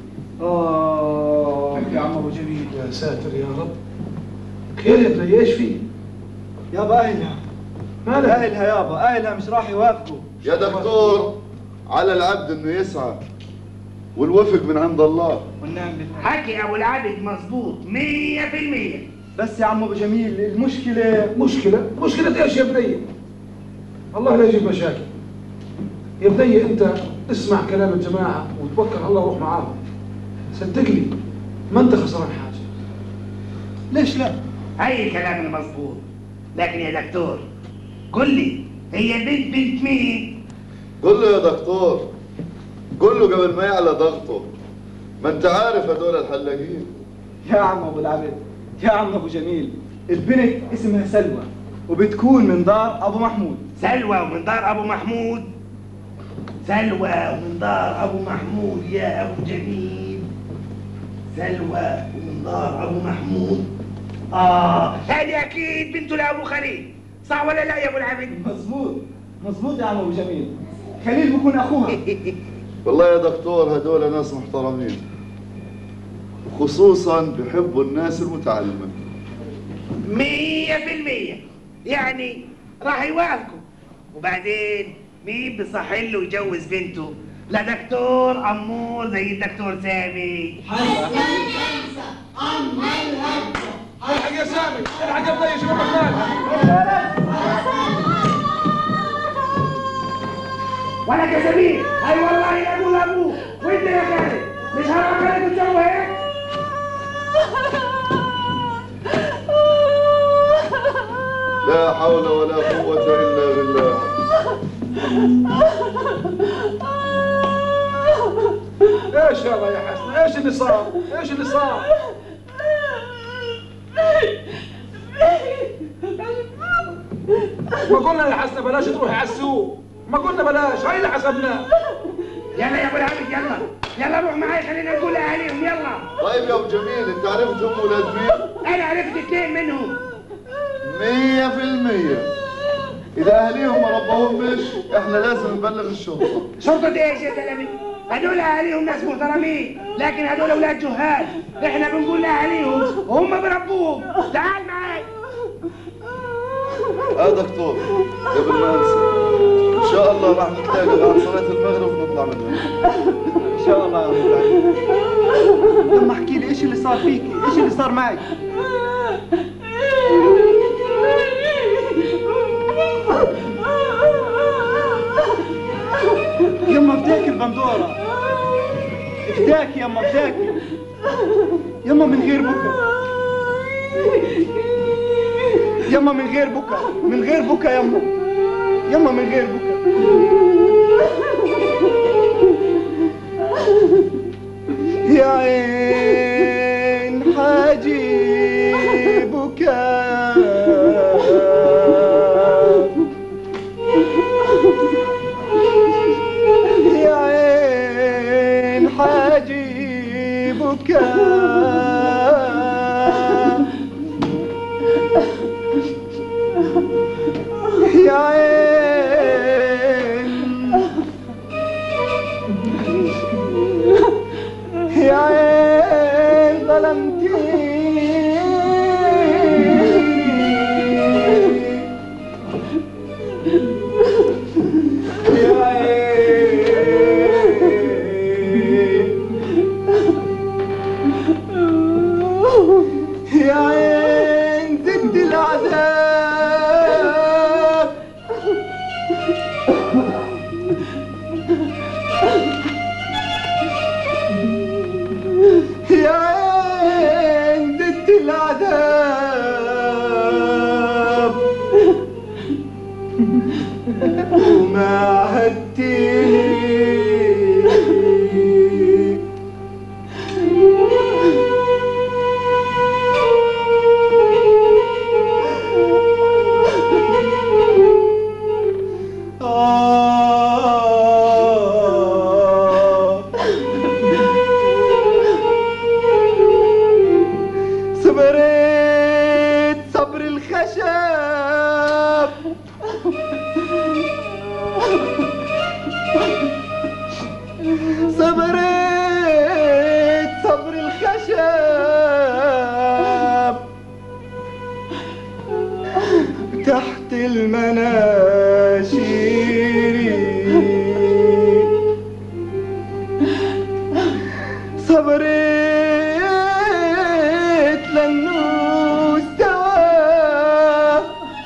اه يا عم ابو جميل. يا ساتر يا رب. خير يا بني ايش في؟ يابا اهلها. مالها؟ اهلها يابا، اهلها مش راح يوافقوا. يا دكتور على العبد انه يسعى والوفق من عند الله. والنعم بالله. حكي ابو العبد مظبوط مية في المية. بس يا عم ابو جميل المشكلة. مشكلة؟ مشكلة ايش يا بني؟ الله لا يجيب مشاكل. يا بني انت اسمع كلام الجماعة وتوكل على الله وروح معاهم. صدقني ما انت خسران حاجة. ليش لا؟ هاي الكلام المظبوط. لكن يا دكتور قل لي هي البنت بنت مين؟ قل له يا دكتور، قل له قبل ما يعلى ضغطه. ما انت عارف هدول الحلاقين يا عم ابو العبد، يا عم ابو جميل، البنت اسمها سلوى وبتكون من دار ابو محمود. سلوى ومن دار ابو محمود؟ سلوى ومن دار ابو محمود يا ابو جميل. سلوى ومن دار ابو محمود. اه هذه اكيد بنته لابو خليل، صح ولا لا يا ابو العبد؟ مظبوط مظبوط يا عم ابو جميل، خليل بكون اخوها. والله يا دكتور هدول ناس محترمين، خصوصا بحبوا الناس المتعلمة. مية في المية، يعني راح يوافقوا. وبعدين مين بصح له يجوز بنته لدكتور أمور زي الدكتور سامي؟ الحق يا سامي، الحق يا بني شوف مكانها. ولك يا سمير، اي والله يا ابو لابوه، وانت يا خالد مش هرب عليك وتسوي هيك؟ لا حول ولا قوة إلا بالله. ايش يلا يا حسن، ايش اللي صار؟ ايش اللي صار؟ ما قلنا يا حسن بلاش تروحي على السوق، ما قلنا بلاش، هاي اللي حسبناه. يلا يا ابو العبد يلا، يلا روح معي خلينا نقول لاهاليهم يلا. طيب يا ابو جميل، انت عرفتهم ولاد مين؟ انا عرفت اثنين منهم. مية في المية. إذا أهليهم ما ربوهمش إحنا لازم نبلغ الشرطة. شرطة إيش يا زلمة؟ هدول أهاليهم ناس محترمين، لكن هدول أولاد جهال، إحنا بنقول لأهاليهم وهم بربوهم، تعال معي. آه دكتور، قبل ما أنسى، إن شاء الله راح نتلاقى بعد صلاة المغرب ونطلع منها. ان شاء الله يا ابو العبد. لما احكي لي ايش اللي صار فيكي؟ ايش اللي صار معك؟ يما بداك البندورة، بداك يما بداك يما، من غير بكا يما، من غير بكا، من غير بكا يما، يما من غير بكا. يا عين حاجيبك يا عين حاجيبك يا عين يا عين ظلمتيني يا عين يا عين زدت العذاب يا عين زدت العذاب وما عهدتني صبرت صبر الخشب صبرت صبر الخشب تحت المناشير صبرت لأنه استوى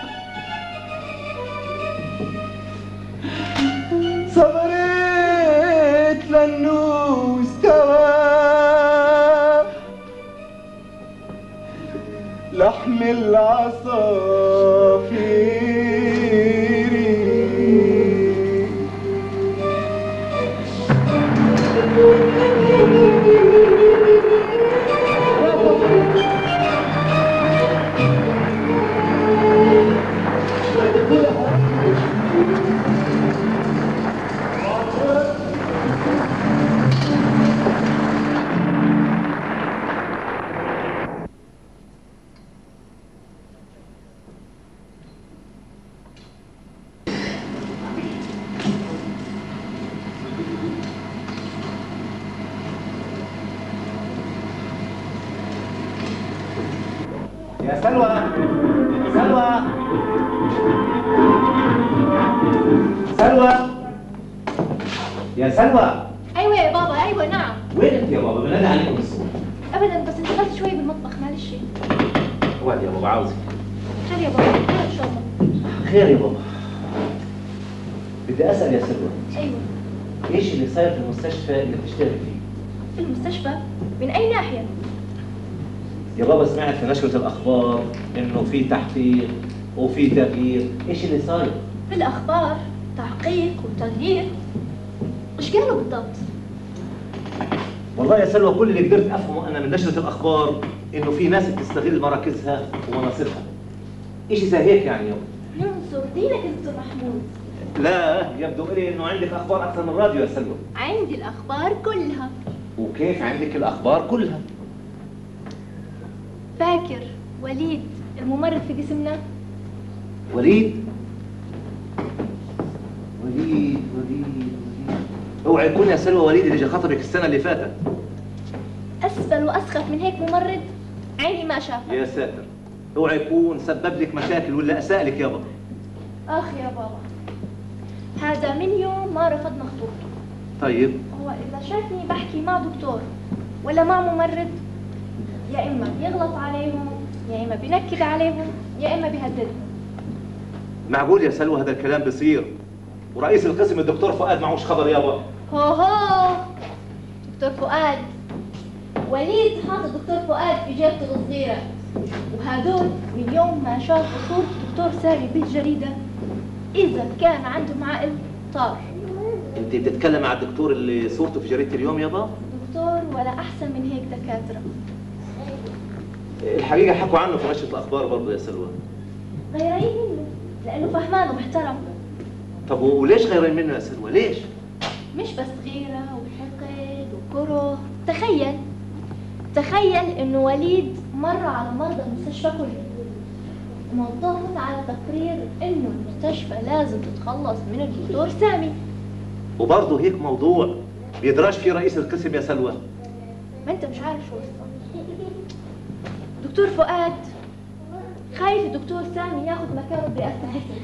صبرت لأنه استوى لحم العصافير يا سلوى سلوى سلوى يا سلوى. ايوه يا بابا، ايوه نعم. وين انت يا بابا؟ بنادي عليكم الصبح. ابدا، بس انشغلت شوي بالمطبخ، معلش. وين يا بابا؟ عاوزك. خير يا بابا، خير ان شاء الله. خير يا بابا. بدي اسال يا سلوى. ايوه. ايش اللي صاير في المستشفى اللي بتشتغل فيه؟ في المستشفى؟ من اي ناحيه؟ يا بابا سمعت في نشرة الأخبار إنه في تحقيق وفي تغيير، إيش اللي صاير؟ في الاخبار تحقيق وتغيير. ايش قالوا بالضبط؟ والله يا سلوى كل اللي قدرت أفهمه أنا من نشرة الأخبار إنه في ناس بتستغل مراكزها ومناصبها. إيش زي هيك يعني يوم؟ ننصر دينك يا دكتور محمود. لا، يبدو إلي إنه عندك أخبار أكثر من الراديو يا سلوى. عندي الاخبار كلها. وكيف عندك الأخبار كلها؟ فاكر وليد الممرض في قسمنا؟ وليد؟ وليد وليد وليد اوعى يكون يا سلوى وليد اللي جا خطبك السنة اللي فاتت. اسفل واسخف من هيك ممرض عيني ما شافها. يا ساتر، اوعى يكون سبب لك مشاكل ولا اساء لك يابا. اخ يا بابا، هذا من يوم ما رفضنا خطوبته. طيب هو اذا شافني بحكي مع دكتور ولا مع ممرض، يا اما بيغلط عليهم، يا اما بينكد عليهم، يا اما بيهددهم. معقول يا سلوى هذا الكلام بيصير ورئيس القسم الدكتور فؤاد معوش خبر يابا؟ هو هو دكتور فؤاد، وليد حاطط دكتور فؤاد في جيبته الصغيرة، وهدول من يوم ما شافوا صورة دكتور ساري بالجريدة إذا كان عندهم عقل طار. انت بتتكلم مع الدكتور اللي صورته في جريدة اليوم يابا؟ دكتور ولا أحسن من هيك دكاترة. الحقيقة حكوا عنه في نشرة الأخبار برضه يا سلوى. غيرين منه لأنه فهمان ومحترم. طب وليش غيرين منه يا سلوى؟ ليش؟ مش بس غيرة وحقد وكره. تخيل تخيل إنه وليد مر على مرضى المستشفى كله وموضوعهم على تقرير إنه المستشفى لازم تتخلص من الدكتور سامي. وبرضه هيك موضوع بيدراش فيه رئيس القسم يا سلوى. ما انت مش عارف شو الصح. دكتور فؤاد خايف الدكتور سامي ياخذ مكانه برئاسة القسم.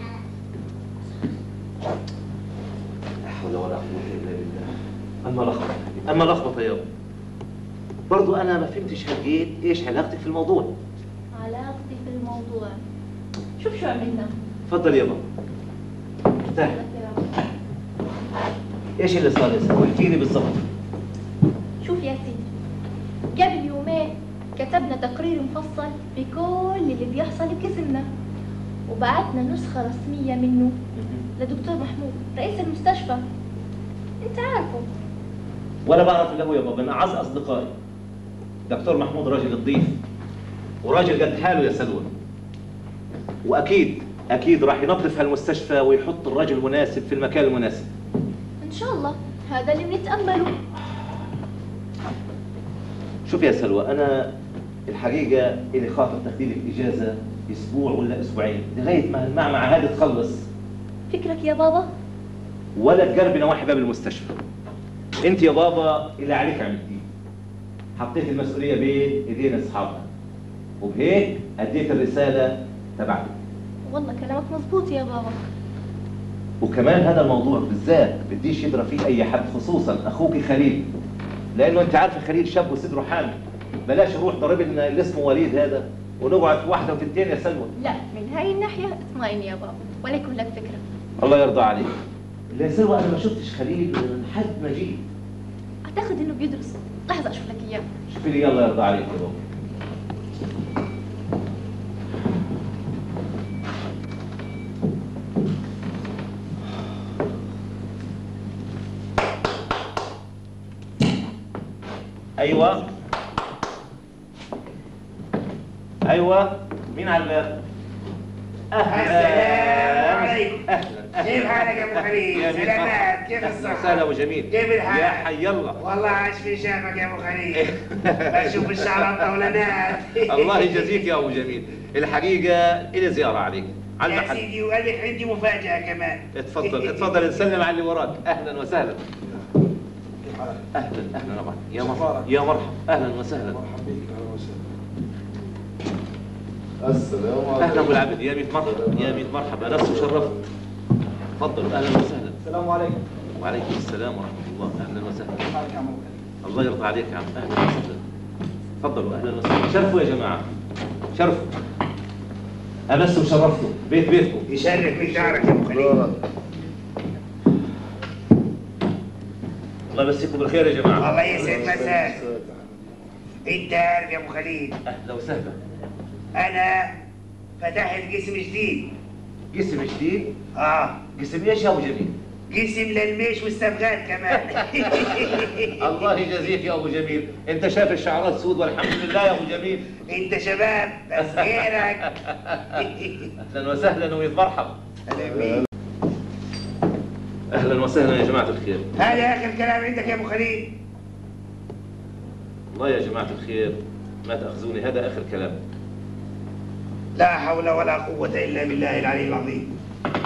لا حول ولا قوة إلا بالله. أما لخبطة أما لخبطة يابا. برضه أنا ما فهمتش هلقيت إيش علاقتك في الموضوع. علاقتي في الموضوع، شوف شو عملنا. تفضل يابا. ارتاح. ايش اللي صار يا سلوى؟ احكي لي بالضبط. شوف يا سيدي، قبل يومين كتبنا تقرير مفصل بكل اللي بيحصل بقسمنا وبعتنا نسخة رسمية منه لدكتور محمود رئيس المستشفى. انت عارفه. ولا بعرف الا هو يا بابا، من اعز اصدقائي. دكتور محمود راجل نظيف وراجل قد حاله يا سلوى. واكيد اكيد راح ينظف هالمستشفى ويحط الراجل المناسب في المكان المناسب. ان شاء الله، هذا اللي بنتأمله. شوف يا سلوى، انا الحقيقه اللي خاطر تاخذي لك اجازه اسبوع ولا اسبوعين لغايه ما المعمعه هذه تخلص. فكرك يا بابا؟ ولا تقربي نواحي باب المستشفى. انت يا بابا اللي عليك عملتيه، حطيت المسؤوليه بين ايدين اصحابها وبهيك اديت الرساله تبعتك. والله كلامك مزبوط يا بابا. وكمان هذا الموضوع بالذات بديش يدرى فيه اي حد، خصوصا اخوك خليل، لانه انت عارف خليل شاب وصدره حامل. بلاش نروح ضرب لنا اللي اسمه وليد هذا ونقعد في واحده وتنتين يا سلوى. لا، من هاي الناحيه اطمئن يا بابا ولا يكون لك فكره. الله يرضى عليك. يا سلوى انا ما شفتش خليل لحد ما جيت. اعتقد انه بيدرس. لحظه اشوف لك اياه. شوفي لي الله يرضى عليك يا بابا. ايوه ايوه، مين على الباب؟ اهلا. السلام عليكم. اهلا. كيف حالك يا ابو خليل؟ سلامات، كيف الصحة؟ سهلا ابو جميل. كيف الحال؟ يا حي الله. والله عاش في شافك يا ابو خليل. بشوف الشعر الطولانات. الله يجازيك يا ابو جميل، الحقيقه الي زياره عليك على يا المحل. سيدي وقال لك عندي مفاجأة كمان. اتفضل اتفضل، نسلم على اللي وراك. اهلا وسهلا. اهلا اهلا طبعا. يا مرحبا يا مرحبا، اهلا وسهلا. مرحبا بك. اهلا وسهلا. السلام عليكم. اهلا ابو العبد، يا ميت مرحبا يا ميت مرحبا، نفس وشرفت. تفضلوا اهلا وسهلا. السلام عليكم. وعليكم السلام ورحمه الله، اهلا وسهلا. حالك يا عم أبو خليل؟ الله يرضى عليك يا عم، اهلا وسهلا. تفضلوا اهلا وسهلا، شرفوا يا جماعه، شرفوا. أنستوا وشرفتوا، بيت بيتكم. يشرف من شعرك يا ابو خليل. الله يمسيكم بالخير يا جماعه. الله يسعد مساك. انت عارف يا ابو خليل، اهلا وسهلا. انا فتحت قسم جديد. قسم جديد؟ اه قسم ايش يا ابو جميل؟ قسم للميش والصبغات كمان. الله يجازيك يا ابو جميل، انت شايف الشعرات سود والحمد لله يا ابو جميل. انت شباب بس غيرك. اهلا وسهلا وميت مرحبا. اهلا وسهلا يا جماعه الخير. هذا اخر كلام عندك يا ابو خليل؟ والله يا جماعه الخير ما تاخذوني، هذا اخر كلام. لا حول ولا قوة الا بالله العلي العظيم.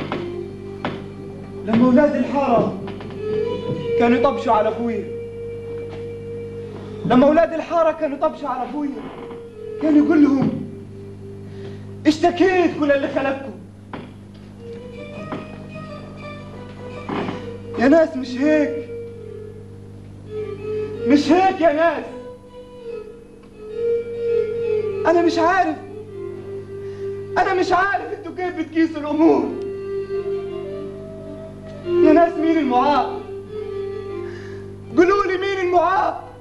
لما اولاد الحاره كانوا يطبشوا على ابويا، لما اولاد الحاره كانوا يطبشوا على ابويا كان يقول لهم اشتكيت كل اللي خلقكم. يا ناس مش هيك، مش هيك يا ناس. انا مش عارف انا مش عارف انتوا كيف بتقيسوا الامور. يا ناس مين المعاق؟ قولوا لي مين المعاق؟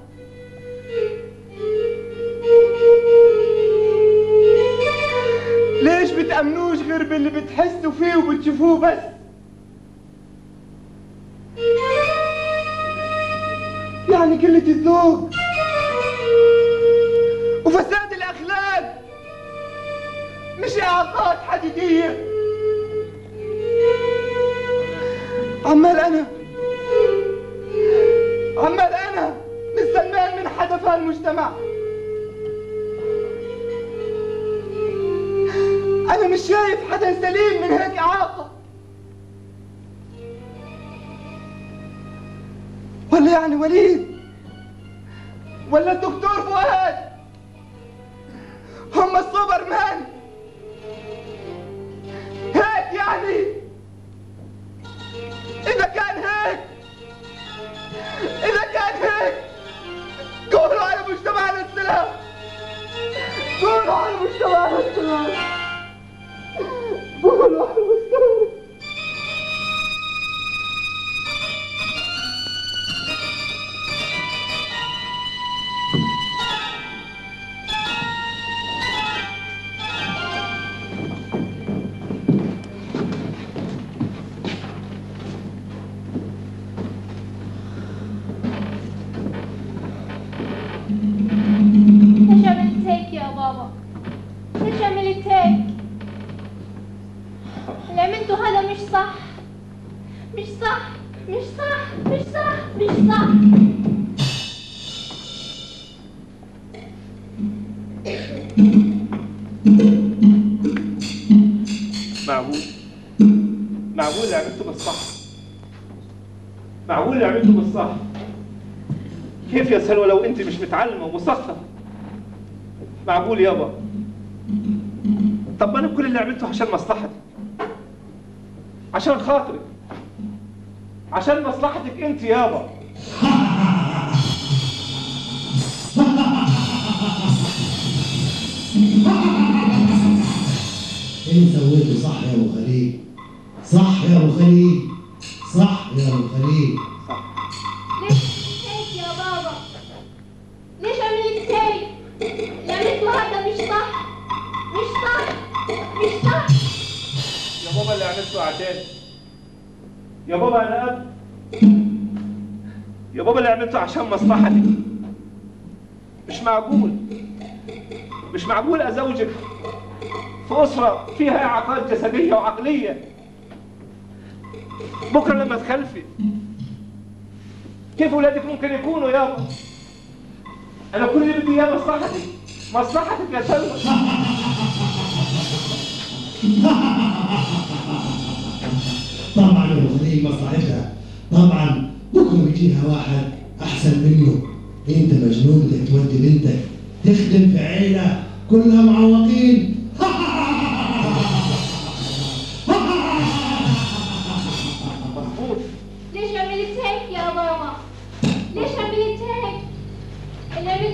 ليش بتأمنوش غير باللي بتحسوا فيه وبتشوفوه بس؟ يعني قلة الذوق وفساد الأخلاق مش إعاقات حقيقية. عمال أنا عمال أنا مستنان من حدثان المجتمع. أنا مش شايف حدا سليم من هيك إعاقة. ولا يعني وليد ولا الدكتور فؤاد هم السوبر مان هيك يعني؟ إذا كان هيك إذا كان هيك قولوا على مجتمعنا السلام، قولوا على مجتمعنا السلام، قولوا على مجتمعنا. ليش عملت هيك يا بابا؟ ليش عملت هيك؟ اللي عملته هذا مش صح، مش صح، مش صح، مش صح، مش صح. معقول معقول اللي عملته بالصح، معقول اللي عملته بالصح. كيف يا سلوى لو انت مش متعلمه ومثقفه؟ معقول يابا؟ طب انا كل اللي عملته عشان مصلحتك، عشان خاطرك، عشان مصلحتك انت يابا. انت سويته صح يا ابو خليل، صح يا ابو خليل، صح يا ابو خليل. ليش هيك يا بابا؟ ليش عملت هيك؟ اللي عملته هذا مش صح، مش صح، مش صح. يا بابا اللي عملته عشان يا بابا انا اب، يا بابا اللي عملته عشان مصلحتك. مش معقول مش معقول ازوجك في اسره فيها اعاقات جسديه وعقليه. بكره لما تخلفي كيف اولادك ممكن يكونوا يابا؟ انا كل اللي بدي اياه مصلحتك، مصلحتك يا سلمى. طبعا يا ابو خليل مصلحتها، طبعا بكره بيجيها واحد احسن منه. انت مجنون بدك تودي بنتك تخدم في عيله كلها معوقين.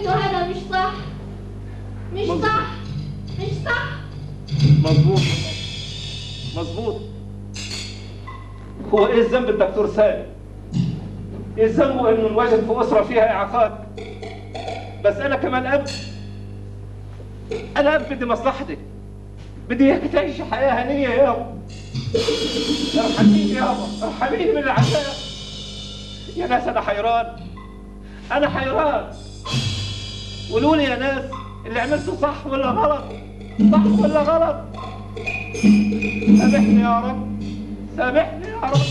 عملته هذا مش صح، مش صح، مش صح. مظبوط مظبوط. هو ايه الذنب الدكتور سامي؟ ايه ذنبه انه انوجد في اسره فيها اعاقات؟ بس انا كمان اب، انا اب بدي مصلحتك، بدي اياك تعيش حياه هنيه يابا. ارحميني يابا، ارحميني من العذاب. يا ناس انا حيران، انا حيران. قولوا لي يا ناس اللي عملته صح ولا غلط؟ صح ولا غلط؟ سامحني يا رب، سامحني يا رب.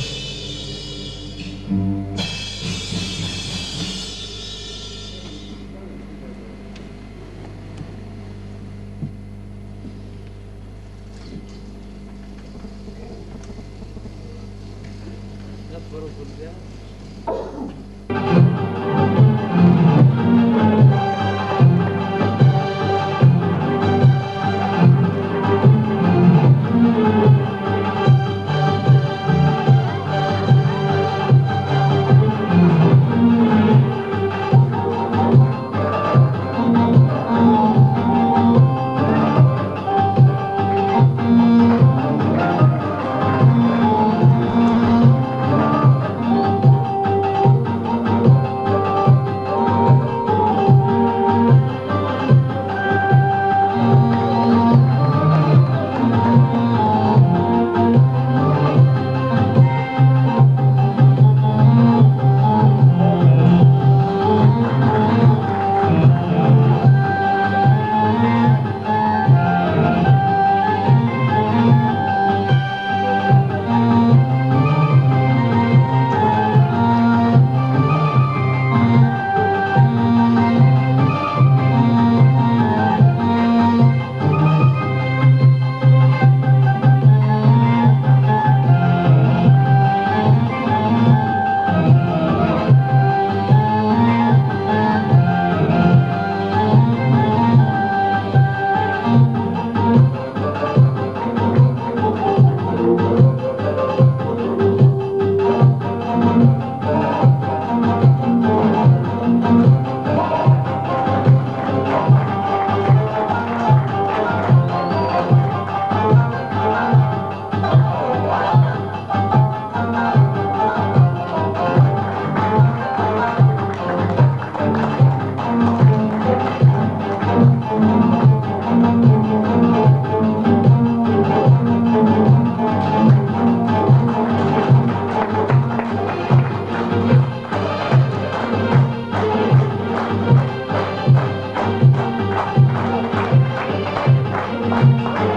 Thank you.